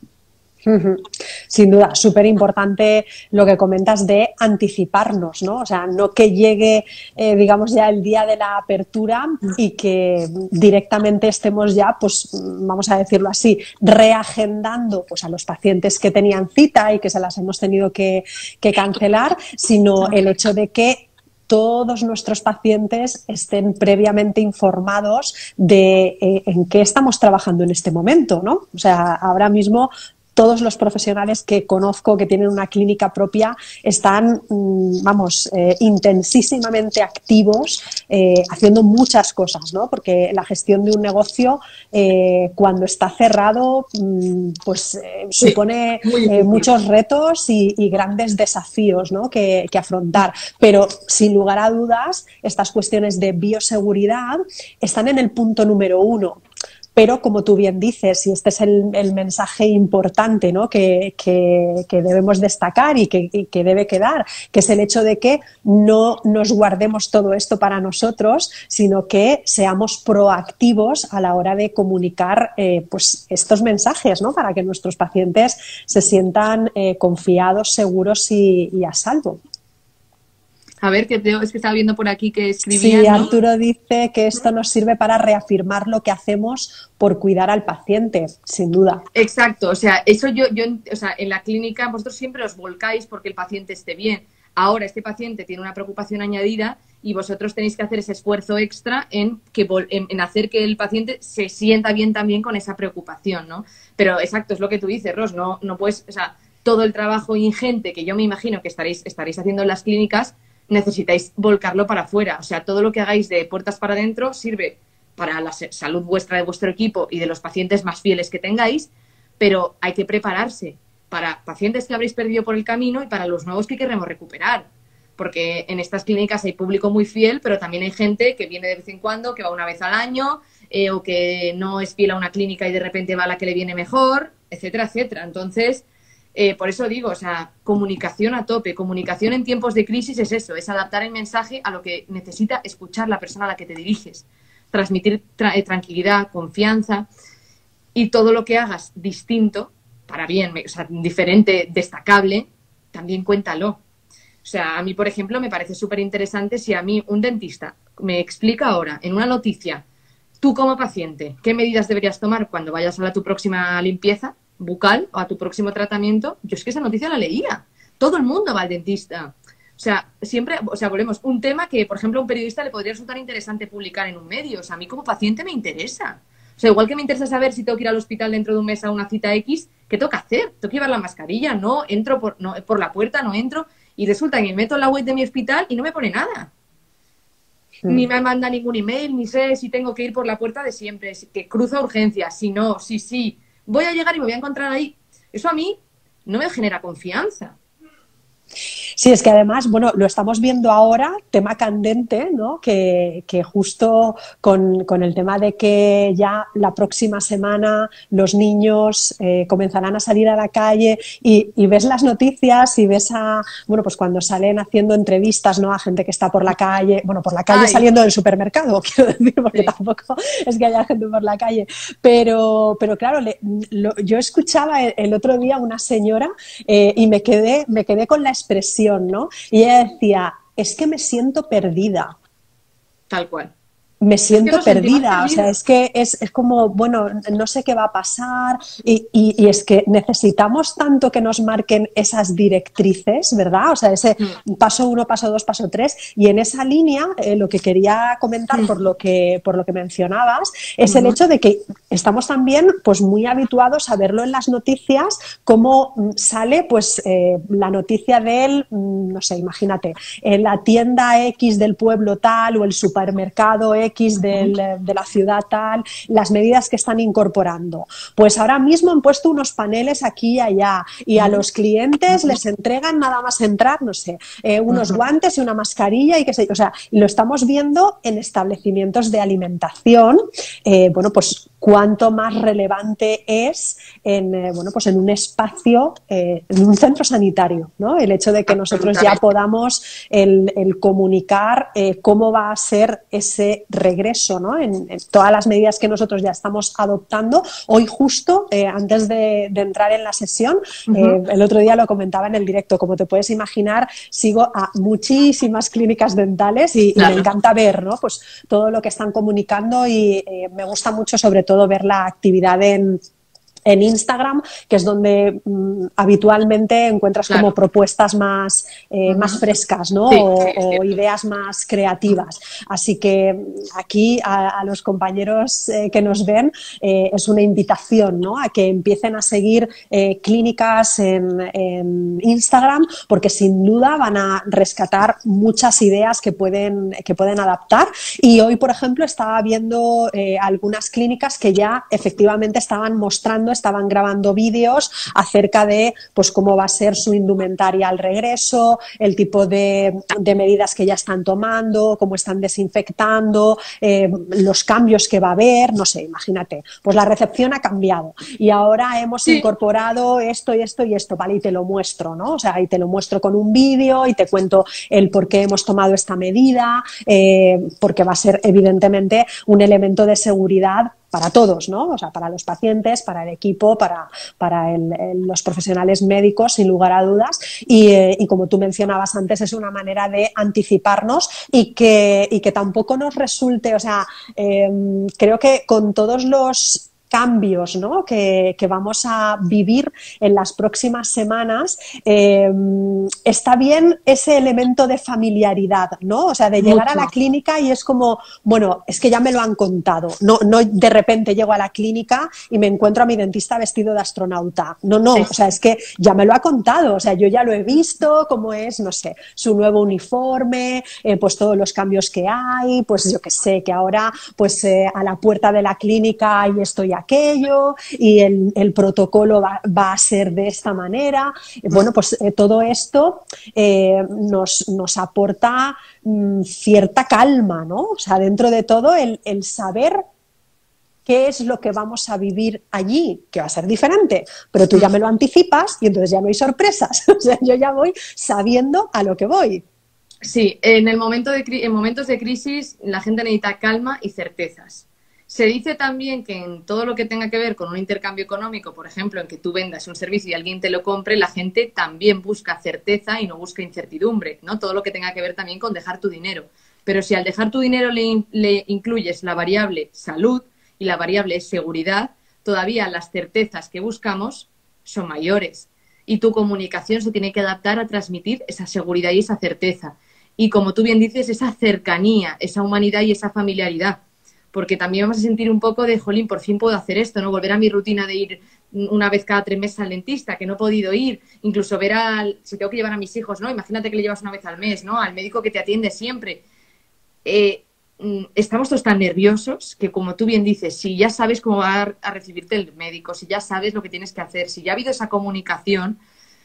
Sin duda, súper importante lo que comentas de anticiparnos, ¿no? O sea, no que llegue, digamos, ya el día de la apertura y que directamente estemos ya, pues, vamos a decirlo así, reagendando pues, a los pacientes que tenían cita y que se las hemos tenido que cancelar, sino el hecho de que todos nuestros pacientes estén previamente informados de en qué estamos trabajando en este momento, ¿no? O sea, ahora mismo todos los profesionales que conozco que tienen una clínica propia están, intensísimamente activos, haciendo muchas cosas, ¿no? Porque la gestión de un negocio, cuando está cerrado, supone muchos retos y grandes desafíos, ¿no?, que afrontar. Pero, sin lugar a dudas, estas cuestiones de bioseguridad están en el punto número 1. Pero, como tú bien dices, y este es el mensaje importante, ¿no?, que debemos destacar y que debe quedar, que es el hecho de que no nos guardemos todo esto para nosotros, sino que seamos proactivos a la hora de comunicar pues estos mensajes, ¿no?, para que nuestros pacientes se sientan confiados, seguros y a salvo. A ver, es que estaba viendo por aquí que escribían, Sí, ¿no? Arturo dice que esto nos sirve para reafirmar lo que hacemos por cuidar al paciente, sin duda. Exacto, o sea, eso o sea, en la clínica vosotros siempre os volcáis porque el paciente esté bien. Ahora este paciente tiene una preocupación añadida y vosotros tenéis que hacer ese esfuerzo extra en hacer que el paciente se sienta bien también con esa preocupación, ¿no? Pero exacto, es lo que tú dices, Ros, no puedes, o sea, todo el trabajo ingente que yo me imagino que estaréis haciendo en las clínicas, necesitáis volcarlo para afuera. O sea, todo lo que hagáis de puertas para adentro sirve para la salud vuestra, de vuestro equipo y de los pacientes más fieles que tengáis, pero hay que prepararse para pacientes que habréis perdido por el camino y para los nuevos que queremos recuperar. Porque en estas clínicas hay público muy fiel, pero también hay gente que viene de vez en cuando, que va una vez al año, o que no es fiel a una clínica y de repente va a la que le viene mejor, etcétera, etcétera. Entonces, por eso digo, o sea, comunicación a tope. Comunicación en tiempos de crisis es eso, es adaptar el mensaje a lo que necesita escuchar la persona a la que te diriges. Transmitir tranquilidad, confianza, y todo lo que hagas distinto, para bien, o sea, diferente, destacable, también cuéntalo. O sea, a mí, por ejemplo, me parece súper interesante si a mí un dentista me explica ahora, en una noticia, tú como paciente, qué medidas deberías tomar cuando vayas a tu próxima limpieza bucal o a tu próximo tratamiento, yo es que esa noticia la leía. Todo el mundo va al dentista. O sea, siempre, o sea, volvemos, un tema que, por ejemplo, a un periodista le podría resultar interesante publicar en un medio. O sea, a mí como paciente me interesa. O sea, igual que me interesa saber si tengo que ir al hospital dentro de un mes a una cita X, ¿qué tengo que hacer? Tengo que llevar la mascarilla, no entro por la puerta, no entro, y resulta que me meto en la web de mi hospital y no me pone nada. Ni me manda ningún email, ni sé si tengo que ir por la puerta de siempre, que cruzo urgencias, si no, sí, voy a llegar y me voy a encontrar ahí. Eso a mí no me genera confianza. Sí, es que además, bueno, lo estamos viendo ahora, tema candente, ¿no? Que justo con el tema de que ya la próxima semana los niños comenzarán a salir a la calle y ves las noticias y ves bueno, pues cuando salen haciendo entrevistas, ¿no? A gente que está por la calle, bueno, por la calle saliendo del supermercado, quiero decir, porque tampoco es que haya gente por la calle, pero claro, yo escuchaba el otro día a una señora y me quedé con la expresión, ¿no? Y ella decía, es que me siento perdida. Tal cual. Me siento perdida, o sea, es que es como, bueno, no sé qué va a pasar y es que necesitamos tanto que nos marquen esas directrices, ¿verdad? O sea, ese paso 1, paso 2, paso 3 y en esa línea lo que quería comentar por lo que mencionabas es el hecho de que estamos también pues muy habituados a verlo en las noticias, cómo sale pues la noticia del, no sé, imagínate, en la tienda X del pueblo tal o el supermercado X de la ciudad tal, las medidas que están incorporando. Pues ahora mismo han puesto unos paneles aquí y allá y a los clientes les entregan nada más entrar, no sé, unos guantes y una mascarilla y qué sé yo. O sea, lo estamos viendo en establecimientos de alimentación, bueno, pues cuánto más relevante es bueno, pues en un espacio, en un centro sanitario, ¿no? El hecho de que nosotros ya podamos el comunicar cómo va a ser ese regreso, ¿no? En todas las medidas que nosotros ya estamos adoptando. Hoy justo, antes de entrar en la sesión, el otro día lo comentaba en el directo, como te puedes imaginar, sigo a muchísimas clínicas dentales y me encanta ver, ¿no? Pues todo lo que están comunicando y me gusta mucho sobre todo ver la actividad en Instagram, que es donde habitualmente encuentras como propuestas más, más frescas, ¿no? O ideas más creativas. Así que aquí a los compañeros que nos ven es una invitación, ¿no? A que empiecen a seguir clínicas en Instagram, porque sin duda van a rescatar muchas ideas que pueden adaptar. Y hoy, por ejemplo, estaba viendo algunas clínicas que ya efectivamente estaban grabando vídeos acerca de pues cómo va a ser su indumentaria al regreso, el tipo de medidas que ya están tomando, cómo están desinfectando, los cambios que va a haber, no sé, imagínate, pues la recepción ha cambiado y ahora hemos incorporado esto y esto y esto, ¿vale? Y te lo muestro, ¿no? O sea, y te lo muestro con un vídeo y te cuento el por qué hemos tomado esta medida, porque va a ser evidentemente un elemento de seguridad para todos, ¿no? O sea, para los pacientes, para el equipo, para los profesionales médicos, sin lugar a dudas. Y como tú mencionabas antes, es una manera de anticiparnos y que tampoco nos resulte, o sea, creo que con todos los cambios, ¿no?, que vamos a vivir en las próximas semanas, está bien ese elemento de familiaridad, ¿no? O sea, de llegar a la clínica y es como, bueno, es que ya me lo han contado. No de repente llego a la clínica y me encuentro a mi dentista vestido de astronauta. No, o sea, es que ya me lo ha contado. O sea, yo ya lo he visto, cómo es, no sé, su nuevo uniforme, pues todos los cambios que hay, pues yo que sé, que ahora pues a la puerta de la clínica hay esto y aquello, y el protocolo va a ser de esta manera. Bueno, pues todo esto nos aporta cierta calma, ¿no? O sea, dentro de todo el saber qué es lo que vamos a vivir allí, que va a ser diferente, pero tú ya me lo anticipas y entonces ya no hay sorpresas. O sea, yo ya voy sabiendo a lo que voy. Sí, en momentos de crisis la gente necesita calma y certezas. Se dice también que en todo lo que tenga que ver con un intercambio económico, por ejemplo, en que tú vendas un servicio y alguien te lo compre, la gente también busca certeza y no busca incertidumbre, ¿no? Todo lo que tenga que ver también con dejar tu dinero. Pero si al dejar tu dinero le incluyes la variable salud y la variable seguridad, todavía las certezas que buscamos son mayores. Y tu comunicación se tiene que adaptar a transmitir esa seguridad y esa certeza. Y como tú bien dices, esa cercanía, esa humanidad y esa familiaridad. Porque también vamos a sentir un poco de, jolín, por fin puedo hacer esto, ¿no? Volver a mi rutina de ir una vez cada 3 meses al dentista, que no he podido ir, incluso ver si tengo que llevar a mis hijos, ¿no? Imagínate que le llevas una vez al mes, ¿no? Al médico que te atiende siempre. Estamos todos tan nerviosos que, como tú bien dices, si ya sabes cómo va a recibirte el médico, si ya sabes lo que tienes que hacer, si ya ha habido esa comunicación,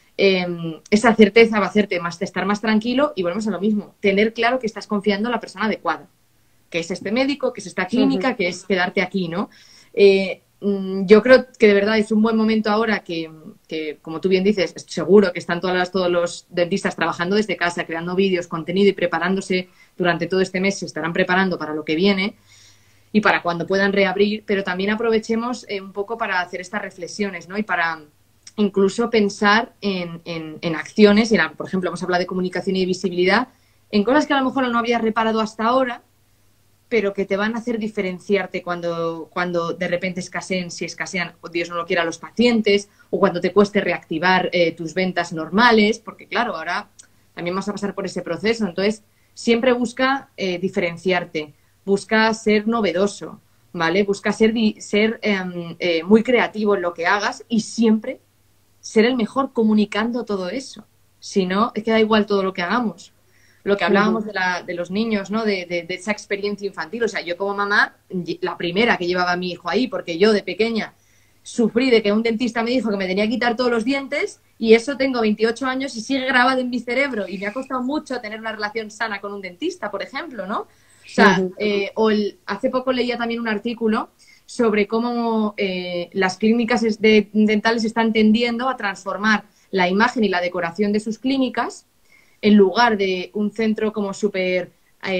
esa certeza va a hacerte estar más tranquilo y volvemos a lo mismo, tener claro que estás confiando en la persona adecuada, que es este médico, que es esta clínica, que es quedarte aquí, ¿no? Yo creo que de verdad es un buen momento ahora que como tú bien dices, seguro que están todos los dentistas trabajando desde casa, creando vídeos, contenido y preparándose durante todo este mes, se estarán preparando para lo que viene y para cuando puedan reabrir, pero también aprovechemos un poco para hacer estas reflexiones, ¿no? Y para incluso pensar en acciones, por ejemplo, hemos hablado de comunicación y de visibilidad, en cosas que a lo mejor no habías reparado hasta ahora, pero que te van a hacer diferenciarte cuando de repente escasean, si escasean, o Dios no lo quiera, los pacientes, o cuando te cueste reactivar tus ventas normales, porque claro, ahora también vas a pasar por ese proceso. Entonces, siempre busca diferenciarte, busca ser novedoso, ¿vale? Busca ser muy creativo en lo que hagas y siempre ser el mejor comunicando todo eso. Si no, es que da igual todo lo que hagamos. Lo que hablábamos de los niños, ¿no? De esa experiencia infantil. O sea, yo como mamá, la primera que llevaba a mi hijo ahí, porque yo de pequeña sufrí de que un dentista me dijo que me tenía que quitar todos los dientes y eso tengo 28 años y sigue grabado en mi cerebro y me ha costado mucho tener una relación sana con un dentista, por ejemplo, ¿no? O sea, hace poco leía también un artículo sobre cómo las clínicas dentales están tendiendo a transformar la imagen y la decoración de sus clínicas en lugar de un centro como súper,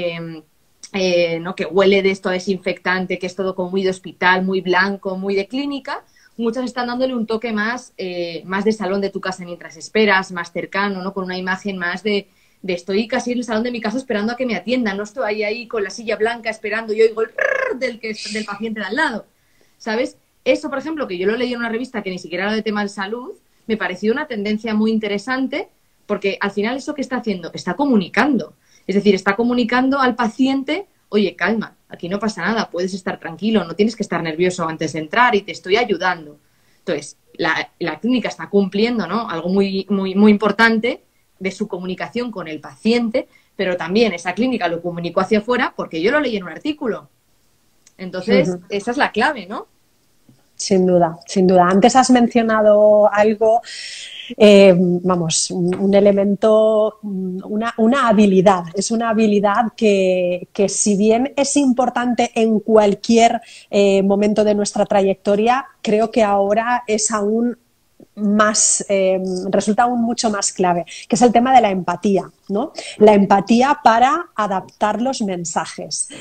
¿no? Que huele de esto a desinfectante, que es todo como muy de hospital, muy blanco, muy de clínica, muchas están dándole un toque más de salón de tu casa mientras esperas, más cercano, ¿no? Con una imagen más de estoy casi en el salón de mi casa esperando a que me atiendan, no estoy ahí con la silla blanca esperando y oigo el del paciente de al lado, ¿sabes? Eso, por ejemplo, que yo lo leí en una revista que ni siquiera era de tema de salud, me pareció una tendencia muy interesante. Porque al final eso que está haciendo, está comunicando. Es decir, está comunicando al paciente, oye, calma, aquí no pasa nada, puedes estar tranquilo, no tienes que estar nervioso antes de entrar y te estoy ayudando. Entonces, la clínica está cumpliendo, ¿no? Algo muy, muy, muy importante de su comunicación con el paciente, pero también esa clínica lo comunicó hacia afuera porque yo lo leí en un artículo. Entonces, esa es la clave, ¿no? Sin duda, sin duda. Antes has mencionado algo, vamos, un elemento, una habilidad. Es una habilidad que si bien es importante en cualquier momento de nuestra trayectoria, creo que ahora es aún más, resulta aún mucho más clave, que es el tema de la empatía. ¿no? La empatía para adaptar los mensajes.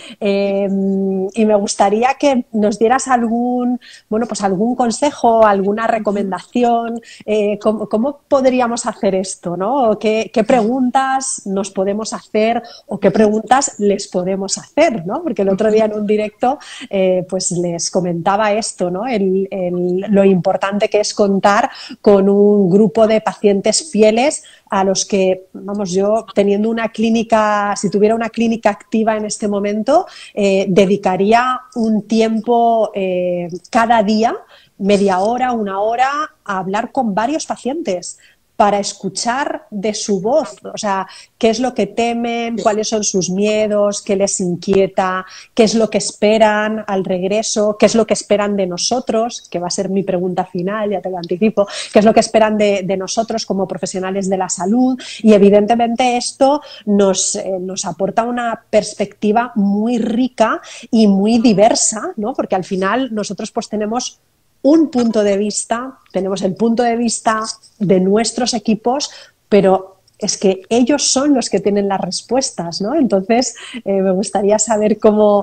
Y me gustaría que nos dieras algún consejo, alguna recomendación, ¿cómo podríamos hacer esto, ¿no? ¿Qué preguntas nos podemos hacer o qué preguntas les podemos hacer, ¿no? Porque el otro día en un directo pues les comentaba esto, ¿no? Lo importante que es contar con un grupo de pacientes fieles a los que, vamos, yo teniendo una clínica, si tuviera una clínica activa en este momento, dedicaría un tiempo cada día, media hora, una hora, a hablar con varios pacientes para escuchar de su voz, o sea, qué es lo que temen, cuáles son sus miedos, qué les inquieta, qué es lo que esperan al regreso, qué es lo que esperan de nosotros, que va a ser mi pregunta final, ya te lo anticipo, qué es lo que esperan de nosotros como profesionales de la salud. Y evidentemente esto nos aporta una perspectiva muy rica y muy diversa, ¿no? Porque al final nosotros pues tenemos un punto de vista, tenemos el punto de vista de nuestros equipos, pero es que ellos son los que tienen las respuestas, ¿no? Entonces, me gustaría saber cómo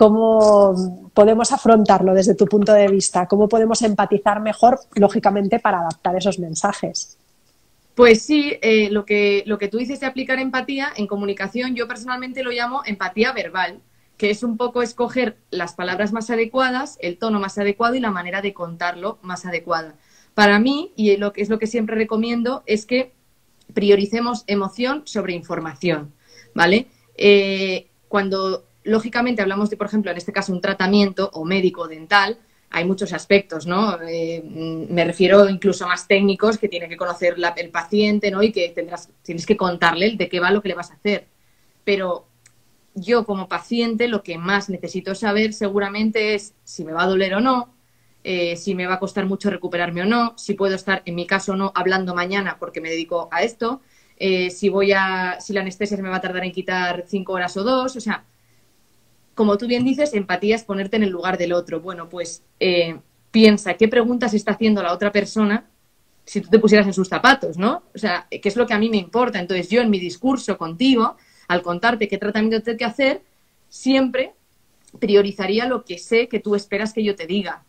podemos afrontarlo desde tu punto de vista, cómo podemos empatizar mejor, lógicamente, para adaptar esos mensajes. Pues sí, lo que tú dices de aplicar empatía en comunicación, yo personalmente lo llamo empatía verbal, que es un poco escoger las palabras más adecuadas, el tono más adecuado y la manera de contarlo más adecuada. Para mí, y lo que siempre recomiendo, es que prioricemos emoción sobre información, ¿vale? Cuando, lógicamente, hablamos de, por ejemplo, en este caso, un tratamiento o médico dental, hay muchos aspectos, ¿no? Me refiero incluso más técnicos que tiene que conocer el paciente, ¿no? Y que tienes que contarle de qué va lo que le vas a hacer. Pero yo como paciente lo que más necesito saber seguramente es si me va a doler o no, si me va a costar mucho recuperarme o no, si puedo estar, en mi caso, no hablando mañana porque me dedico a esto, si la anestesia se me va a tardar en quitar 5 horas o 2, o sea, como tú bien dices, empatía es ponerte en el lugar del otro. Bueno, pues piensa qué preguntas está haciendo la otra persona si tú te pusieras en sus zapatos, ¿no? O sea, qué es lo que a mí me importa. Entonces yo en mi discurso contigo, al contarte qué tratamiento tengo que hacer, siempre priorizaría lo que sé que tú esperas que yo te diga.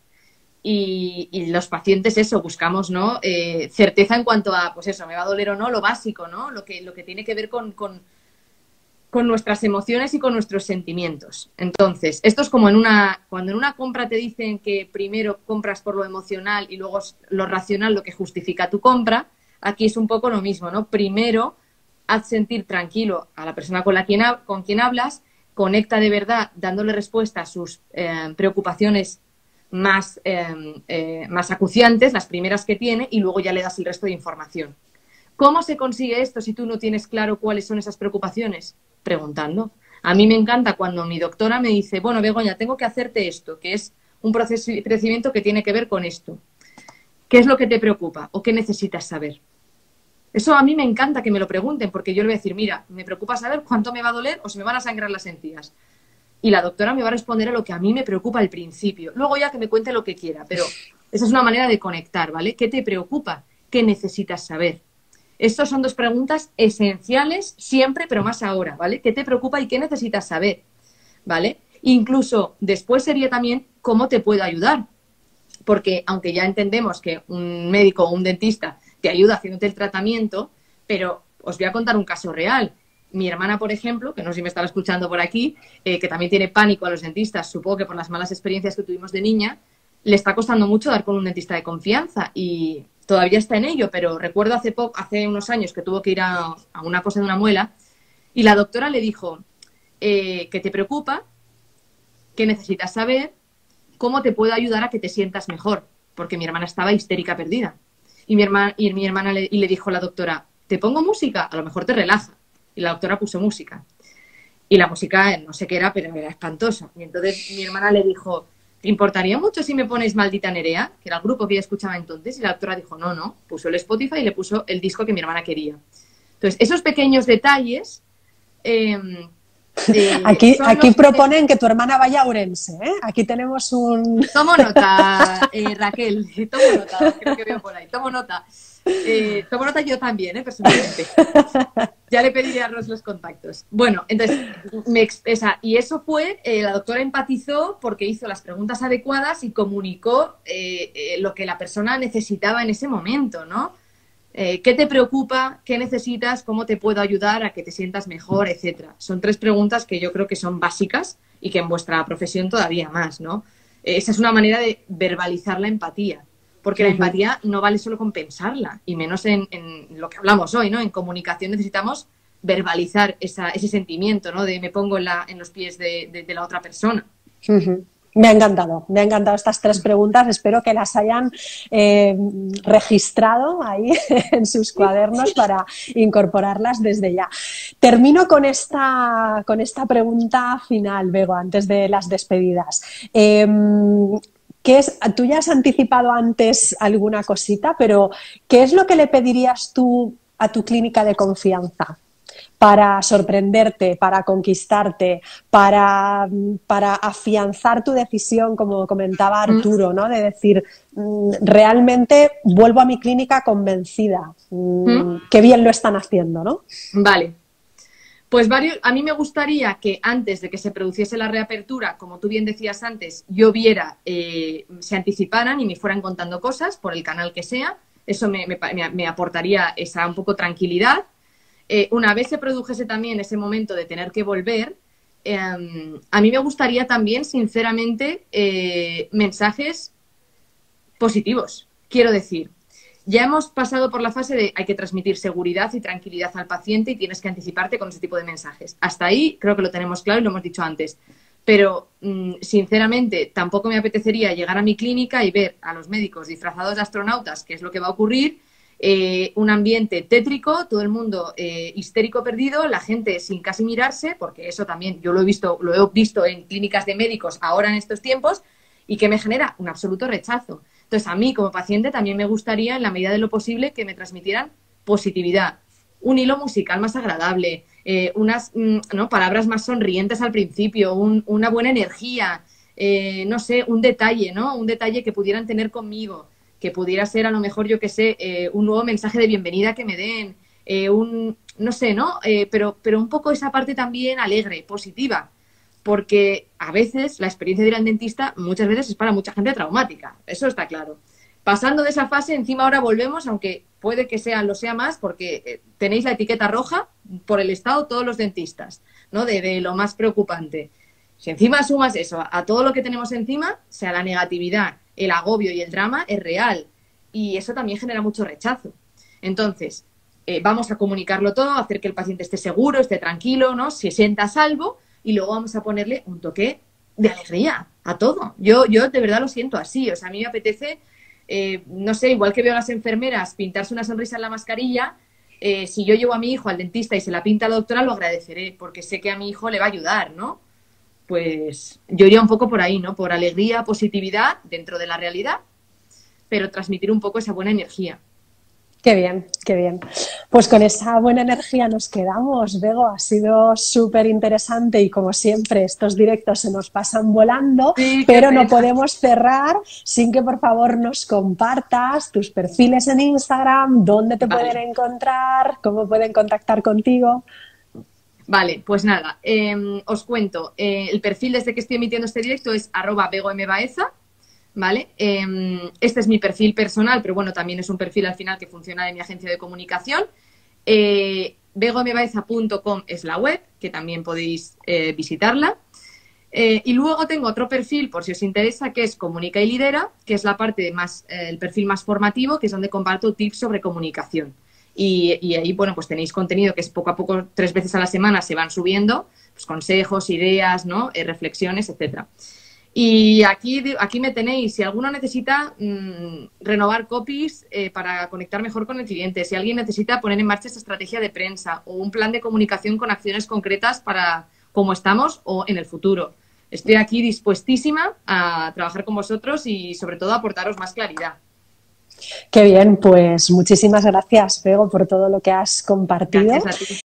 Y los pacientes, eso, buscamos, ¿no? Certeza en cuanto a, pues eso, me va a doler o no, lo básico, ¿no? Lo que tiene que ver con nuestras emociones y con nuestros sentimientos. Entonces, esto es como cuando en una compra te dicen que primero compras por lo emocional y luego lo racional lo que justifica tu compra, aquí es un poco lo mismo, ¿no? Primero, haz sentir tranquilo a la persona con quien hablas, conecta de verdad dándole respuesta a sus preocupaciones más acuciantes, las primeras que tiene, y luego ya le das el resto de información. ¿Cómo se consigue esto si tú no tienes claro cuáles son esas preocupaciones? Preguntando. A mí me encanta cuando mi doctora me dice, bueno, Begoña, tengo que hacerte esto, que es un procedimiento que tiene que ver con esto. ¿Qué es lo que te preocupa o qué necesitas saber? Eso a mí me encanta que me lo pregunten, porque yo le voy a decir, mira, me preocupa saber cuánto me va a doler o si me van a sangrar las encías. Y la doctora me va a responder a lo que a mí me preocupa al principio. Luego ya que me cuente lo que quiera, pero esa es una manera de conectar, ¿vale? ¿Qué te preocupa? ¿Qué necesitas saber? Estas son dos preguntas esenciales siempre, pero más ahora, ¿vale? ¿Qué te preocupa y qué necesitas saber? ¿Vale? Incluso después sería también cómo te puedo ayudar. Porque aunque ya entendemos que un médico o un dentista te ayuda haciéndote el tratamiento, pero os voy a contar un caso real. Mi hermana, por ejemplo, que no sé si me estaba escuchando por aquí, que también tiene pánico a los dentistas, supongo que por las malas experiencias que tuvimos de niña, le está costando mucho dar con un dentista de confianza y todavía está en ello, pero recuerdo hace unos años que tuvo que ir a una cosa de una muela y la doctora le dijo, ¿qué te preocupa? ¿Qué necesitas saber? ¿Cómo te puedo ayudar a que te sientas mejor? Porque mi hermana estaba histérica perdida. Y mi hermana le dijo a la doctora, ¿te pongo música? A lo mejor te relaja. Y la doctora puso música. Y la música, no sé qué era, pero era espantosa. Y entonces mi hermana le dijo, ¿te importaría mucho si me pones Maldita Nerea? Que era el grupo que ella escuchaba entonces. Y la doctora dijo, no. Puso el Spotify y le puso el disco que mi hermana quería. Entonces, esos pequeños detalles... Aquí proponen que tu hermana vaya a Ourense, ¿eh? Aquí tenemos un... Tomo nota, Raquel, tomo nota, creo que veo por ahí, tomo nota. Tomo nota yo también, personalmente. Ya le pediré a Ros los contactos. Bueno, entonces, y eso fue, la doctora empatizó porque hizo las preguntas adecuadas y comunicó lo que la persona necesitaba en ese momento, ¿no? ¿Qué te preocupa? ¿Qué necesitas? ¿Cómo te puedo ayudar a que te sientas mejor? Etcétera. Son 3 preguntas que yo creo que son básicas y que en vuestra profesión todavía más, ¿no? Esa es una manera de verbalizar la empatía, porque la empatía no vale solo con pensarla, y menos en lo que hablamos hoy, ¿no? En comunicación necesitamos verbalizar ese sentimiento, ¿no? De me pongo en los pies de la otra persona. Me han encantado estas 3 preguntas, espero que las hayan registrado ahí en sus cuadernos para incorporarlas desde ya. Termino con esta pregunta final, Bego, antes de las despedidas. Tú ya has anticipado antes alguna cosita, pero ¿qué es lo que le pedirías tú a tu clínica de confianza para sorprenderte, para conquistarte, para afianzar tu decisión, como comentaba Arturo, ¿no? De decir, realmente vuelvo a mi clínica convencida, qué bien lo están haciendo, ¿no? Vale. Pues a mí me gustaría que antes de que se produciese la reapertura, como tú bien decías antes, yo viera, se anticiparan y me fueran contando cosas por el canal que sea. Eso me aportaría esa un poco tranquilidad. Una vez se produjese también ese momento de tener que volver, a mí me gustaría también, sinceramente, mensajes positivos. Quiero decir, ya hemos pasado por la fase de hay que transmitir seguridad y tranquilidad al paciente y tienes que anticiparte con ese tipo de mensajes. Hasta ahí creo que lo tenemos claro y lo hemos dicho antes. Pero, sinceramente, tampoco me apetecería llegar a mi clínica y ver a los médicos disfrazados de astronautas, que es lo que va a ocurrir, un ambiente tétrico, todo el mundo histérico perdido, la gente sin casi mirarse, porque eso también yo lo he visto en clínicas de médicos ahora en estos tiempos, y que me genera un absoluto rechazo. Entonces, a mí como paciente también me gustaría, en la medida de lo posible, que me transmitieran positividad, un hilo musical más agradable, unas palabras más sonrientes al principio, una buena energía, no sé, un detalle, ¿no? Un detalle que pudieran tener conmigo, que pudiera ser a lo mejor, yo qué sé, un nuevo mensaje de bienvenida que me den, no sé, ¿no? Pero un poco esa parte también alegre, positiva, porque a veces la experiencia de ir al dentista muchas veces es para mucha gente traumática, eso está claro. Pasando de esa fase, encima ahora volvemos, aunque puede que lo sea más, porque tenéis la etiqueta roja por el Estado todos los dentistas, ¿no? De lo más preocupante. Si encima sumas eso a todo lo que tenemos encima, o sea, la negatividad, el agobio y el drama es real. Y eso también genera mucho rechazo. Entonces, vamos a comunicarlo todo, hacer que el paciente esté seguro, esté tranquilo, ¿no? Se sienta a salvo, y luego vamos a ponerle un toque de alegría a todo. Yo de verdad lo siento así. O sea, a mí me apetece, no sé, igual que veo a las enfermeras pintarse una sonrisa en la mascarilla, si yo llevo a mi hijo al dentista y se la pinta a la doctora, lo agradeceré, porque sé que a mi hijo le va a ayudar, ¿no? Pues yo iría un poco por ahí, ¿no? Por alegría, positividad dentro de la realidad, pero transmitir un poco esa buena energía. Qué bien, qué bien. Pues con esa buena energía nos quedamos, Bego. Ha sido súper interesante y como siempre estos directos se nos pasan volando, sí, pero no podemos cerrar sin que por favor nos compartas tus perfiles en Instagram, dónde te pueden encontrar, cómo pueden contactar contigo. Vale, pues nada, os cuento. El perfil desde que estoy emitiendo este directo es @BegoMBaeza. ¿Vale? Este es mi perfil personal, pero bueno, también es un perfil al final que funciona de mi agencia de comunicación. BegoMBaeza.com es la web, que también podéis visitarla. Y luego tengo otro perfil, por si os interesa, que es Comunica y Lidera, que es la parte más, el perfil más formativo, que es donde comparto tips sobre comunicación. Y ahí, bueno, pues tenéis contenido que es poco a poco, 3 veces a la semana se van subiendo, pues consejos, ideas, ¿no? Reflexiones, etcétera. Y aquí me tenéis. Si alguno necesita renovar copies para conectar mejor con el cliente, si alguien necesita poner en marcha esta estrategia de prensa o un plan de comunicación con acciones concretas para cómo estamos o en el futuro. Estoy aquí dispuestísima a trabajar con vosotros y sobre todo a aportaros más claridad. Qué bien, pues muchísimas gracias, Bego, por todo lo que has compartido. Gracias a ti.